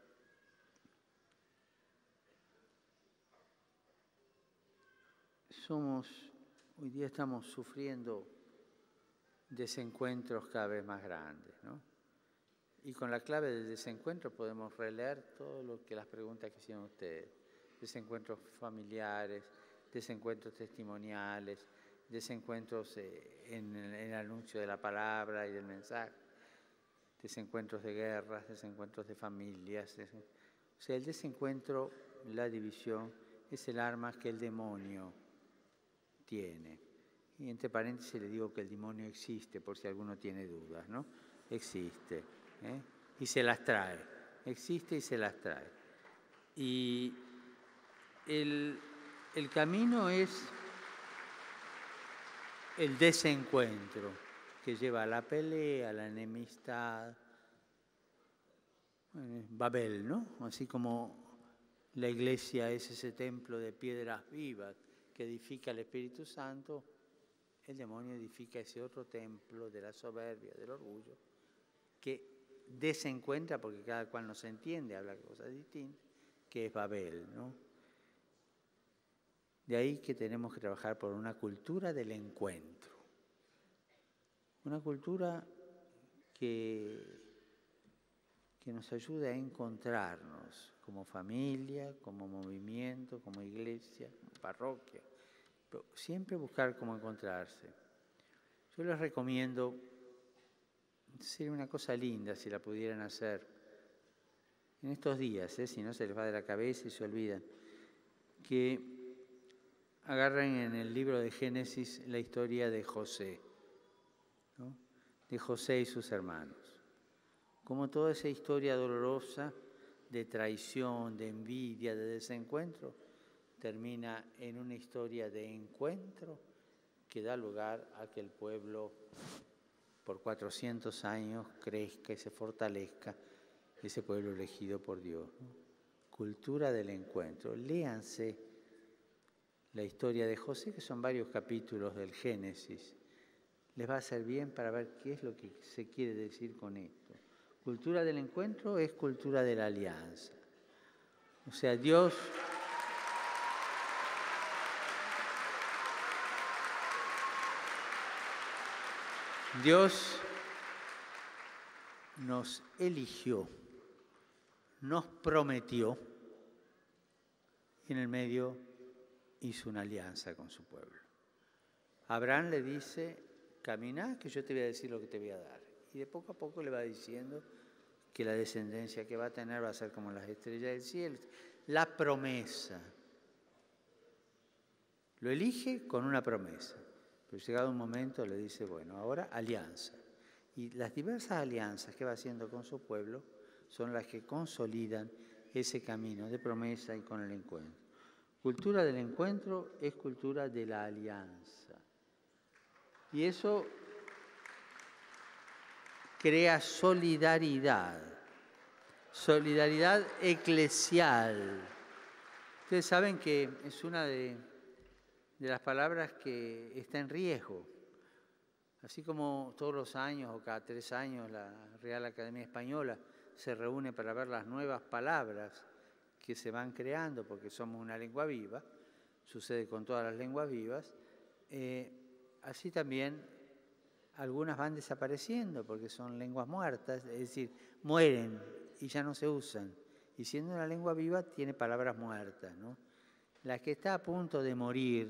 hoy día estamos sufriendo desencuentros cada vez más grandes, ¿no? Y con la clave del desencuentro podemos releer todo lo que las preguntas que hicieron ustedes. Desencuentros familiares, desencuentros testimoniales, desencuentros en el anuncio de la palabra y del mensaje, desencuentros de guerras, desencuentros de familias. O sea, el desencuentro, la división, es el arma que el demonio tiene. Y entre paréntesis le digo que el demonio existe, por si alguno tiene dudas, ¿no? Existe, ¿eh? Y se las trae. Existe y se las trae. Y el camino es el desencuentro, que lleva a la pelea, a la enemistad. Babel, ¿no? Así como la iglesia es ese templo de piedras vivas que edifica el Espíritu Santo, el demonio edifica ese otro templo de la soberbia, del orgullo, que desencuentra, porque cada cual no se entiende, habla cosas distintas, que es Babel, ¿no? De ahí que tenemos que trabajar por una cultura del encuentro, una cultura que nos ayude a encontrarnos como familia, como movimiento, como iglesia, como parroquia, pero siempre buscar cómo encontrarse. Yo les recomiendo, sería una cosa linda si la pudieran hacer en estos días, si no se les va de la cabeza y se olvidan, que agarren en el libro de Génesis la historia de José, ¿no? De José y sus hermanos. Como toda esa historia dolorosa de traición, de envidia, de desencuentro, termina en una historia de encuentro que da lugar a que el pueblo por 400 años crezca y se fortalezca, ese pueblo elegido por Dios, ¿no? Cultura del encuentro. Léanse la historia de José, que son varios capítulos del Génesis. Les va a hacer bien para ver qué es lo que se quiere decir con esto. Cultura del encuentro es cultura de la alianza. O sea, Dios nos eligió, nos prometió, y en el medio hizo una alianza con su pueblo. Abraham le dice, camina que yo te voy a decir lo que te voy a dar. Y de poco a poco le va diciendo que la descendencia que va a tener va a ser como las estrellas del cielo. La promesa. Lo elige con una promesa. Pero llegado un momento le dice, bueno, ahora alianza. Y las diversas alianzas que va haciendo con su pueblo son las que consolidan ese camino de promesa y con el encuentro. Cultura del encuentro es cultura de la alianza. Y eso crea solidaridad, solidaridad eclesial. Ustedes saben que es una de las palabras que está en riesgo. Así como todos los años o cada 3 años la Real Academia Española se reúne para ver las nuevas palabras que se van creando, porque somos una lengua viva, sucede con todas las lenguas vivas, así también algunas van desapareciendo porque son lenguas muertas, es decir, mueren y ya no se usan. Y siendo una lengua viva tiene palabras muertas, ¿no? La que está a punto de morir,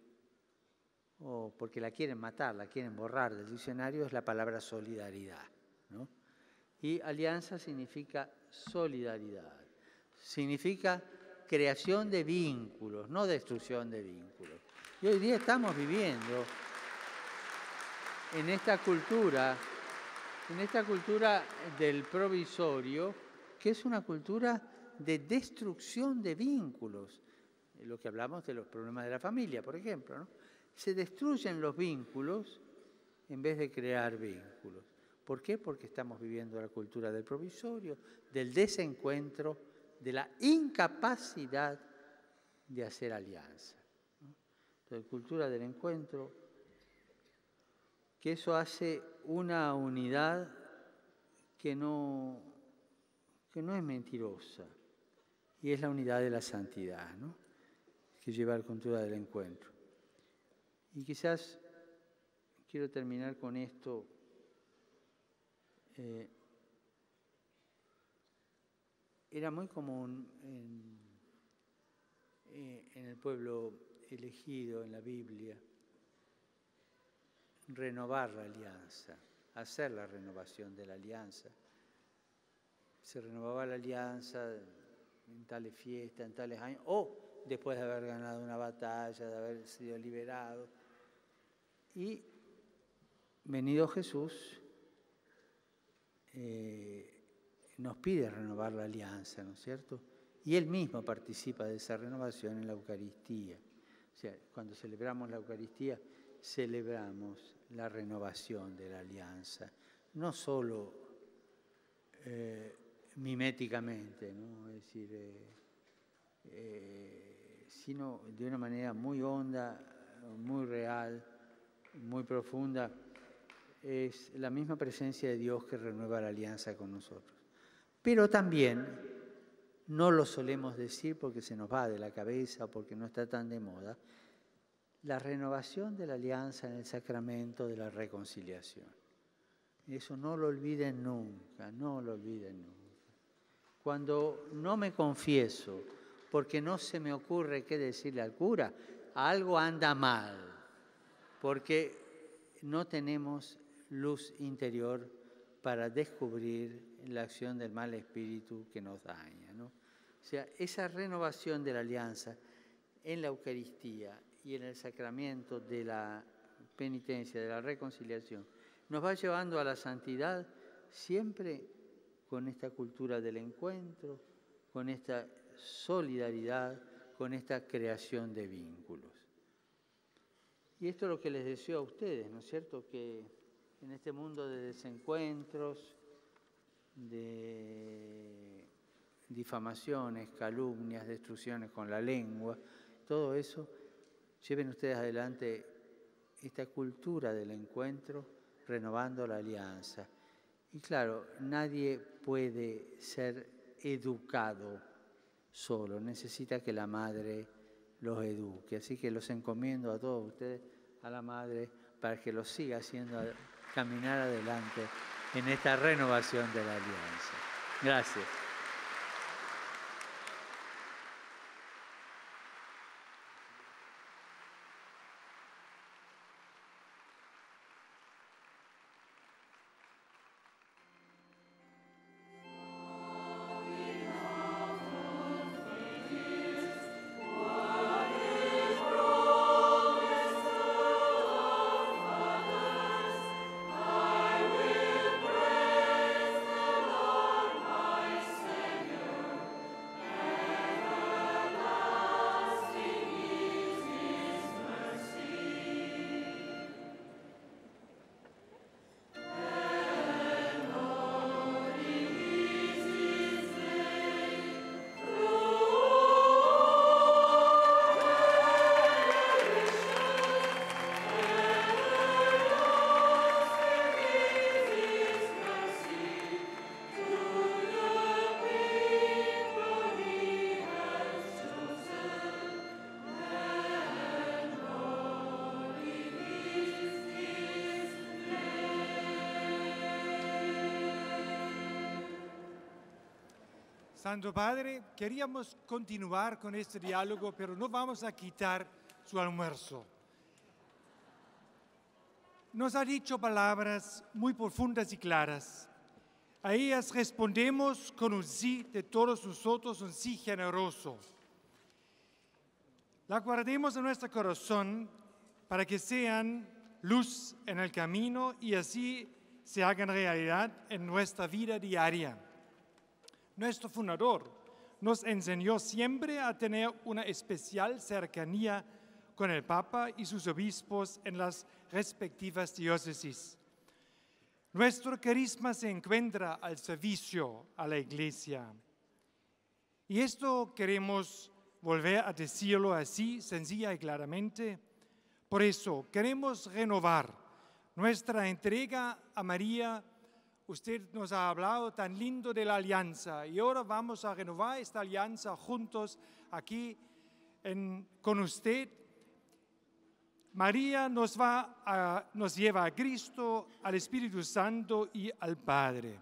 o porque la quieren matar, la quieren borrar del diccionario, es la palabra solidaridad, ¿no? Y alianza significa solidaridad, significa creación de vínculos, no destrucción de vínculos. Y hoy día estamos viviendo en esta cultura del provisorio, que es una cultura de destrucción de vínculos. Lo que hablamos de los problemas de la familia, por ejemplo, ¿no? Se destruyen los vínculos en vez de crear vínculos. ¿Por qué? Porque estamos viviendo la cultura del provisorio, del desencuentro, de la incapacidad de hacer alianza, ¿no? Entonces, cultura del encuentro, que eso hace una unidad que no es mentirosa, y es la unidad de la santidad, ¿no? Que lleva a la cultura del encuentro. Y quizás quiero terminar con esto. Era muy común en el pueblo elegido en la Biblia renovar la alianza, hacer la renovación de la alianza. Se renovaba la alianza en tales fiestas, en tales años, o después de haber ganado una batalla, de haber sido liberado. Y venido Jesús, nos pide renovar la alianza, ¿no es cierto? Y Él mismo participa de esa renovación en la Eucaristía. O sea, cuando celebramos la Eucaristía, celebramos la renovación de la alianza, no solo miméticamente, ¿no? Es decir, sino de una manera muy honda, muy real, muy profunda. Es la misma presencia de Dios que renueva la alianza con nosotros. Pero también no lo solemos decir porque se nos va de la cabeza o porque no está tan de moda, la renovación de la alianza en el sacramento de la reconciliación. Eso no lo olviden nunca, no lo olviden nunca. Cuando no me confieso porque no se me ocurre qué decirle al cura, algo anda mal, porque no tenemos luz interior para descubrir la acción del mal espíritu que nos daña, ¿no? O sea, esa renovación de la alianza en la Eucaristía y en el sacramento de la penitencia, de la reconciliación, nos va llevando a la santidad siempre con esta cultura del encuentro, con esta solidaridad, con esta creación de vínculos. Y esto es lo que les deseo a ustedes, ¿no es cierto? Que en este mundo de desencuentros, de difamaciones, calumnias, destrucciones con la lengua, todo eso, lleven ustedes adelante esta cultura del encuentro, renovando la alianza. Y claro, nadie puede ser educado solo, necesita que la madre los eduque. Así que los encomiendo a todos ustedes, a la madre, para que los siga haciendo caminar adelante en esta renovación de la alianza. Gracias. Santo Padre, queríamos continuar con este diálogo, pero no vamos a quitar su almuerzo. Nos ha dicho palabras muy profundas y claras. A ellas respondemos con un sí de todos nosotros, un sí generoso. La guardemos en nuestro corazón para que sean luz en el camino y así se hagan realidad en nuestra vida diaria. Nuestro fundador nos enseñó siempre a tener una especial cercanía con el Papa y sus obispos en las respectivas diócesis. Nuestro carisma se encuentra al servicio a la Iglesia. Y esto queremos volver a decirlo así, sencilla y claramente. Por eso queremos renovar nuestra entrega a María. Usted nos ha hablado tan lindo de la alianza y ahora vamos a renovar esta alianza juntos aquí con usted. María nos lleva a Cristo, al Espíritu Santo y al Padre.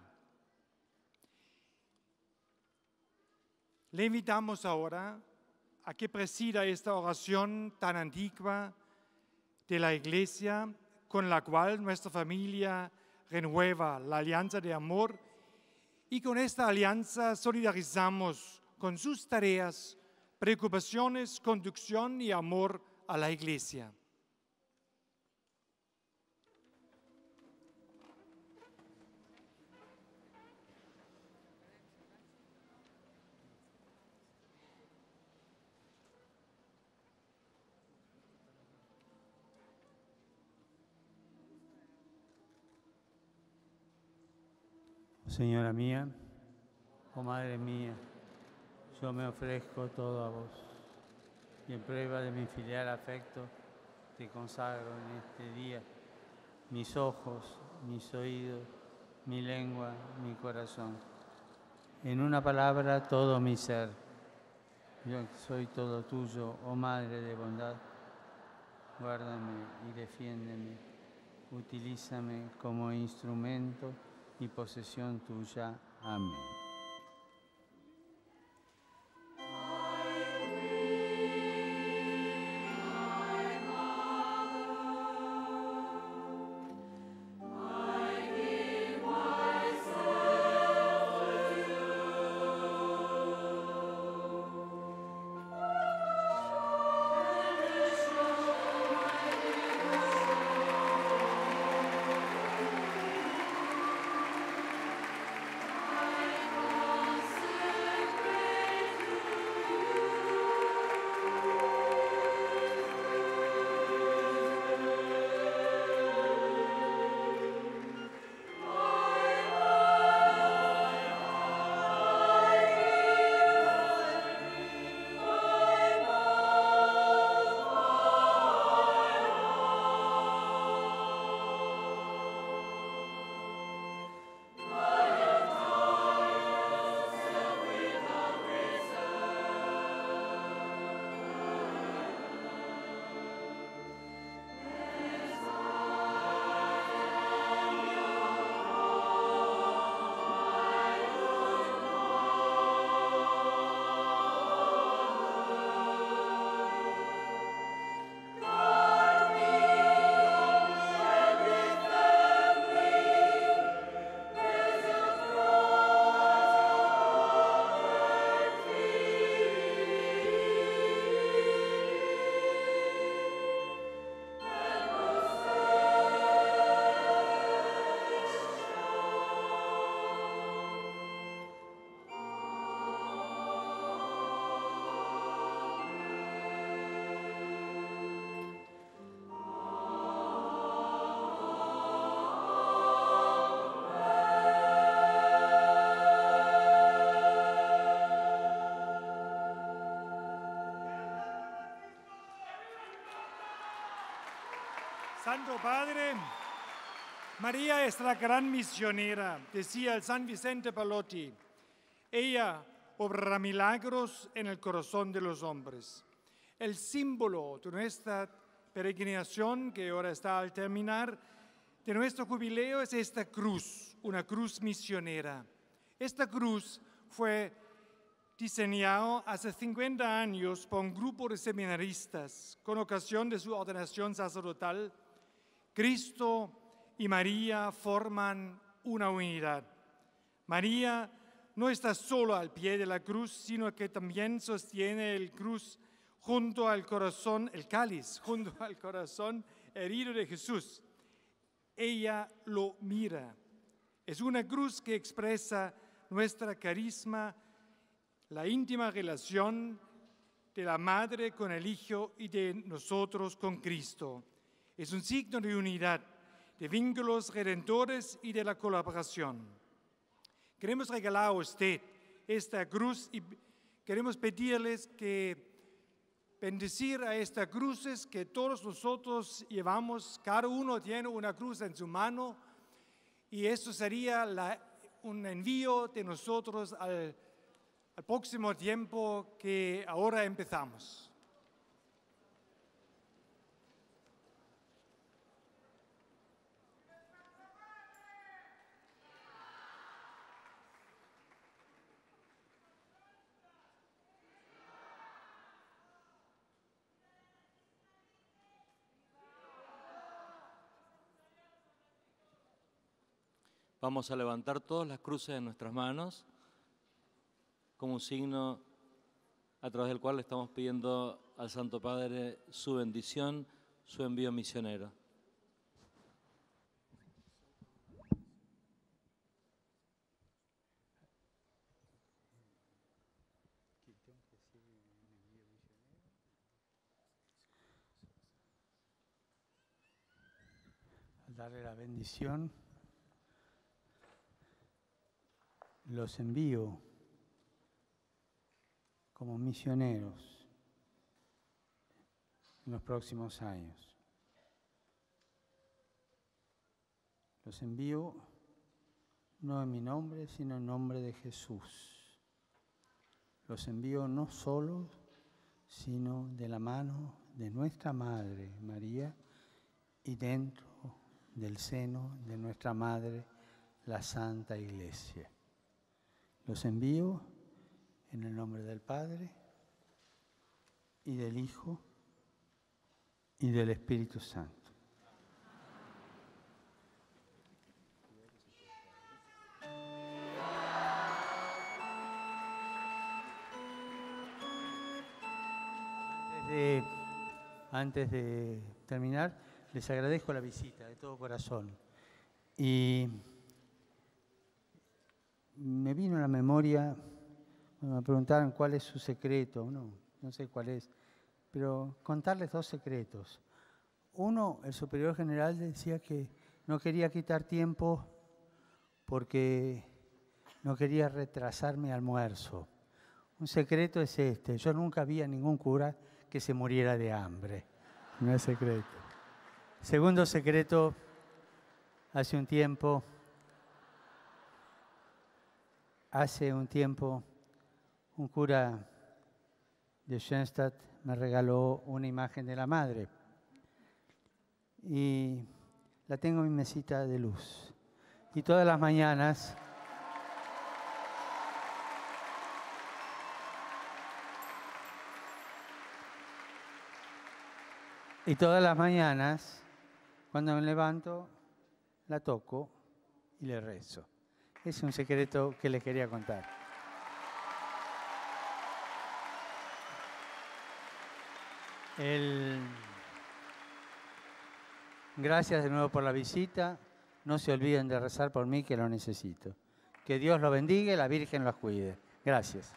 Le invitamos ahora a que presida esta oración tan antigua de la Iglesia, con la cual nuestra familia renueva la alianza de amor y con esta alianza solidarizamos con sus tareas, preocupaciones, conducción y amor a la Iglesia. Señora mía, oh Madre mía, yo me ofrezco todo a vos y en prueba de mi filial afecto te consagro en este día mis ojos, mis oídos, mi lengua, mi corazón. En una palabra, todo mi ser. Yo soy todo tuyo, oh Madre de bondad. Guárdame y defiéndeme. Utilízame como instrumento y posesión tuya. Amén. Santo Padre, María es la gran misionera, decía el San Vicente Pallotti. Ella obrará milagros en el corazón de los hombres. El símbolo de nuestra peregrinación, que ahora está al terminar, de nuestro jubileo es esta cruz, una cruz misionera. Esta cruz fue diseñado hace 50 años por un grupo de seminaristas con ocasión de su ordenación sacerdotal, Cristo y María forman una unidad. María no está solo al pie de la cruz, sino que también sostiene el cruz junto al corazón, el cáliz, junto al corazón herido de Jesús. Ella lo mira. Es una cruz que expresa nuestra carisma, la íntima relación de la madre con el hijo y de nosotros con Cristo. Es un signo de unidad, de vínculos redentores y de la colaboración. Queremos regalar a usted esta cruz y queremos pedirles que bendecir a estas cruces que todos nosotros llevamos. Cada uno tiene una cruz en su mano y esto sería un envío de nosotros al próximo tiempo que ahora empezamos. Vamos a levantar todas las cruces en nuestras manos como un signo a través del cual le estamos pidiendo al Santo Padre su bendición, su envío misionero. Al darle la bendición, los envío como misioneros en los próximos años. Los envío no en mi nombre, sino en nombre de Jesús. Los envío no solo, sino de la mano de nuestra Madre María y dentro del seno de nuestra Madre, la Santa Iglesia. Los envío en el nombre del Padre y del Hijo y del Espíritu Santo. Antes de terminar, les agradezco la visita de todo corazón. Y me vino a la memoria, me preguntaron cuál es su secreto, no sé cuál es, pero contarles dos secretos. Uno, el superior general decía que no quería quitar tiempo porque no quería retrasar mi almuerzo. Un secreto es este, yo nunca vi a ningún cura que se muriera de hambre, no es secreto. Segundo secreto, hace un tiempo, un cura de Schoenstatt me regaló una imagen de la Madre y la tengo en mi mesita de luz. Y todas las mañanas cuando me levanto, la toco y le rezo. Es un secreto que les quería contar. Gracias de nuevo por la visita. No se olviden de rezar por mí, que lo necesito. Que Dios los bendiga y la Virgen los cuide. Gracias.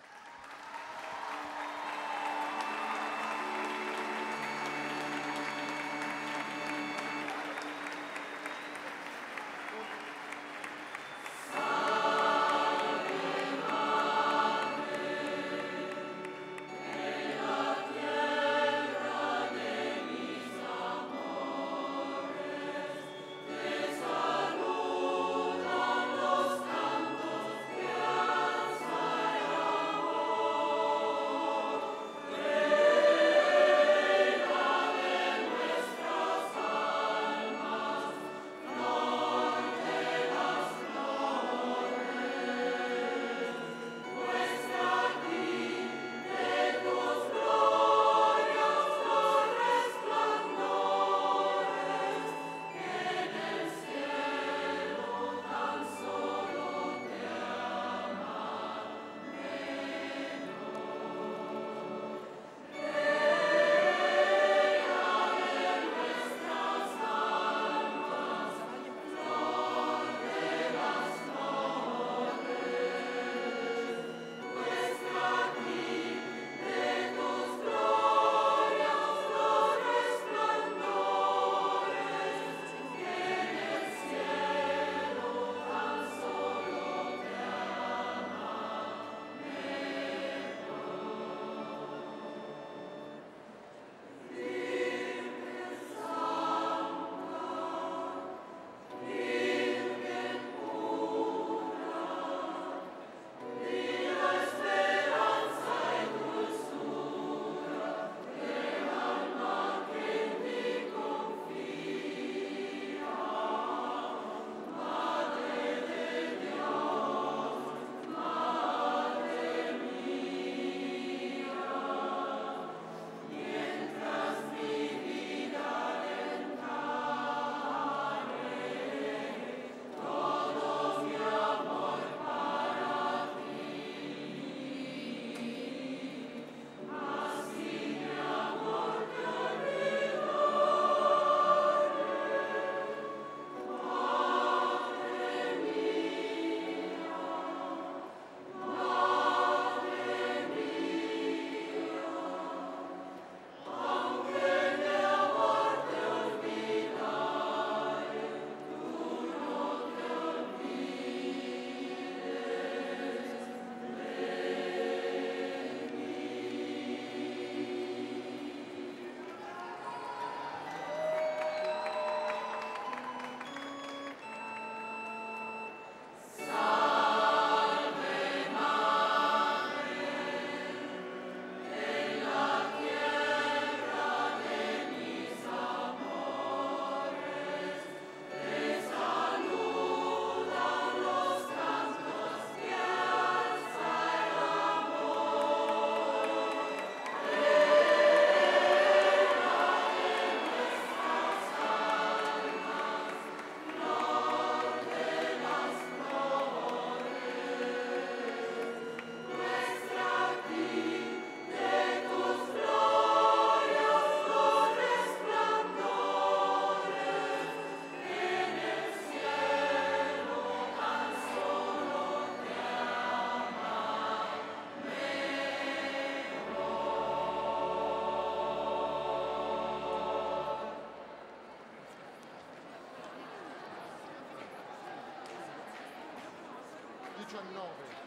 19.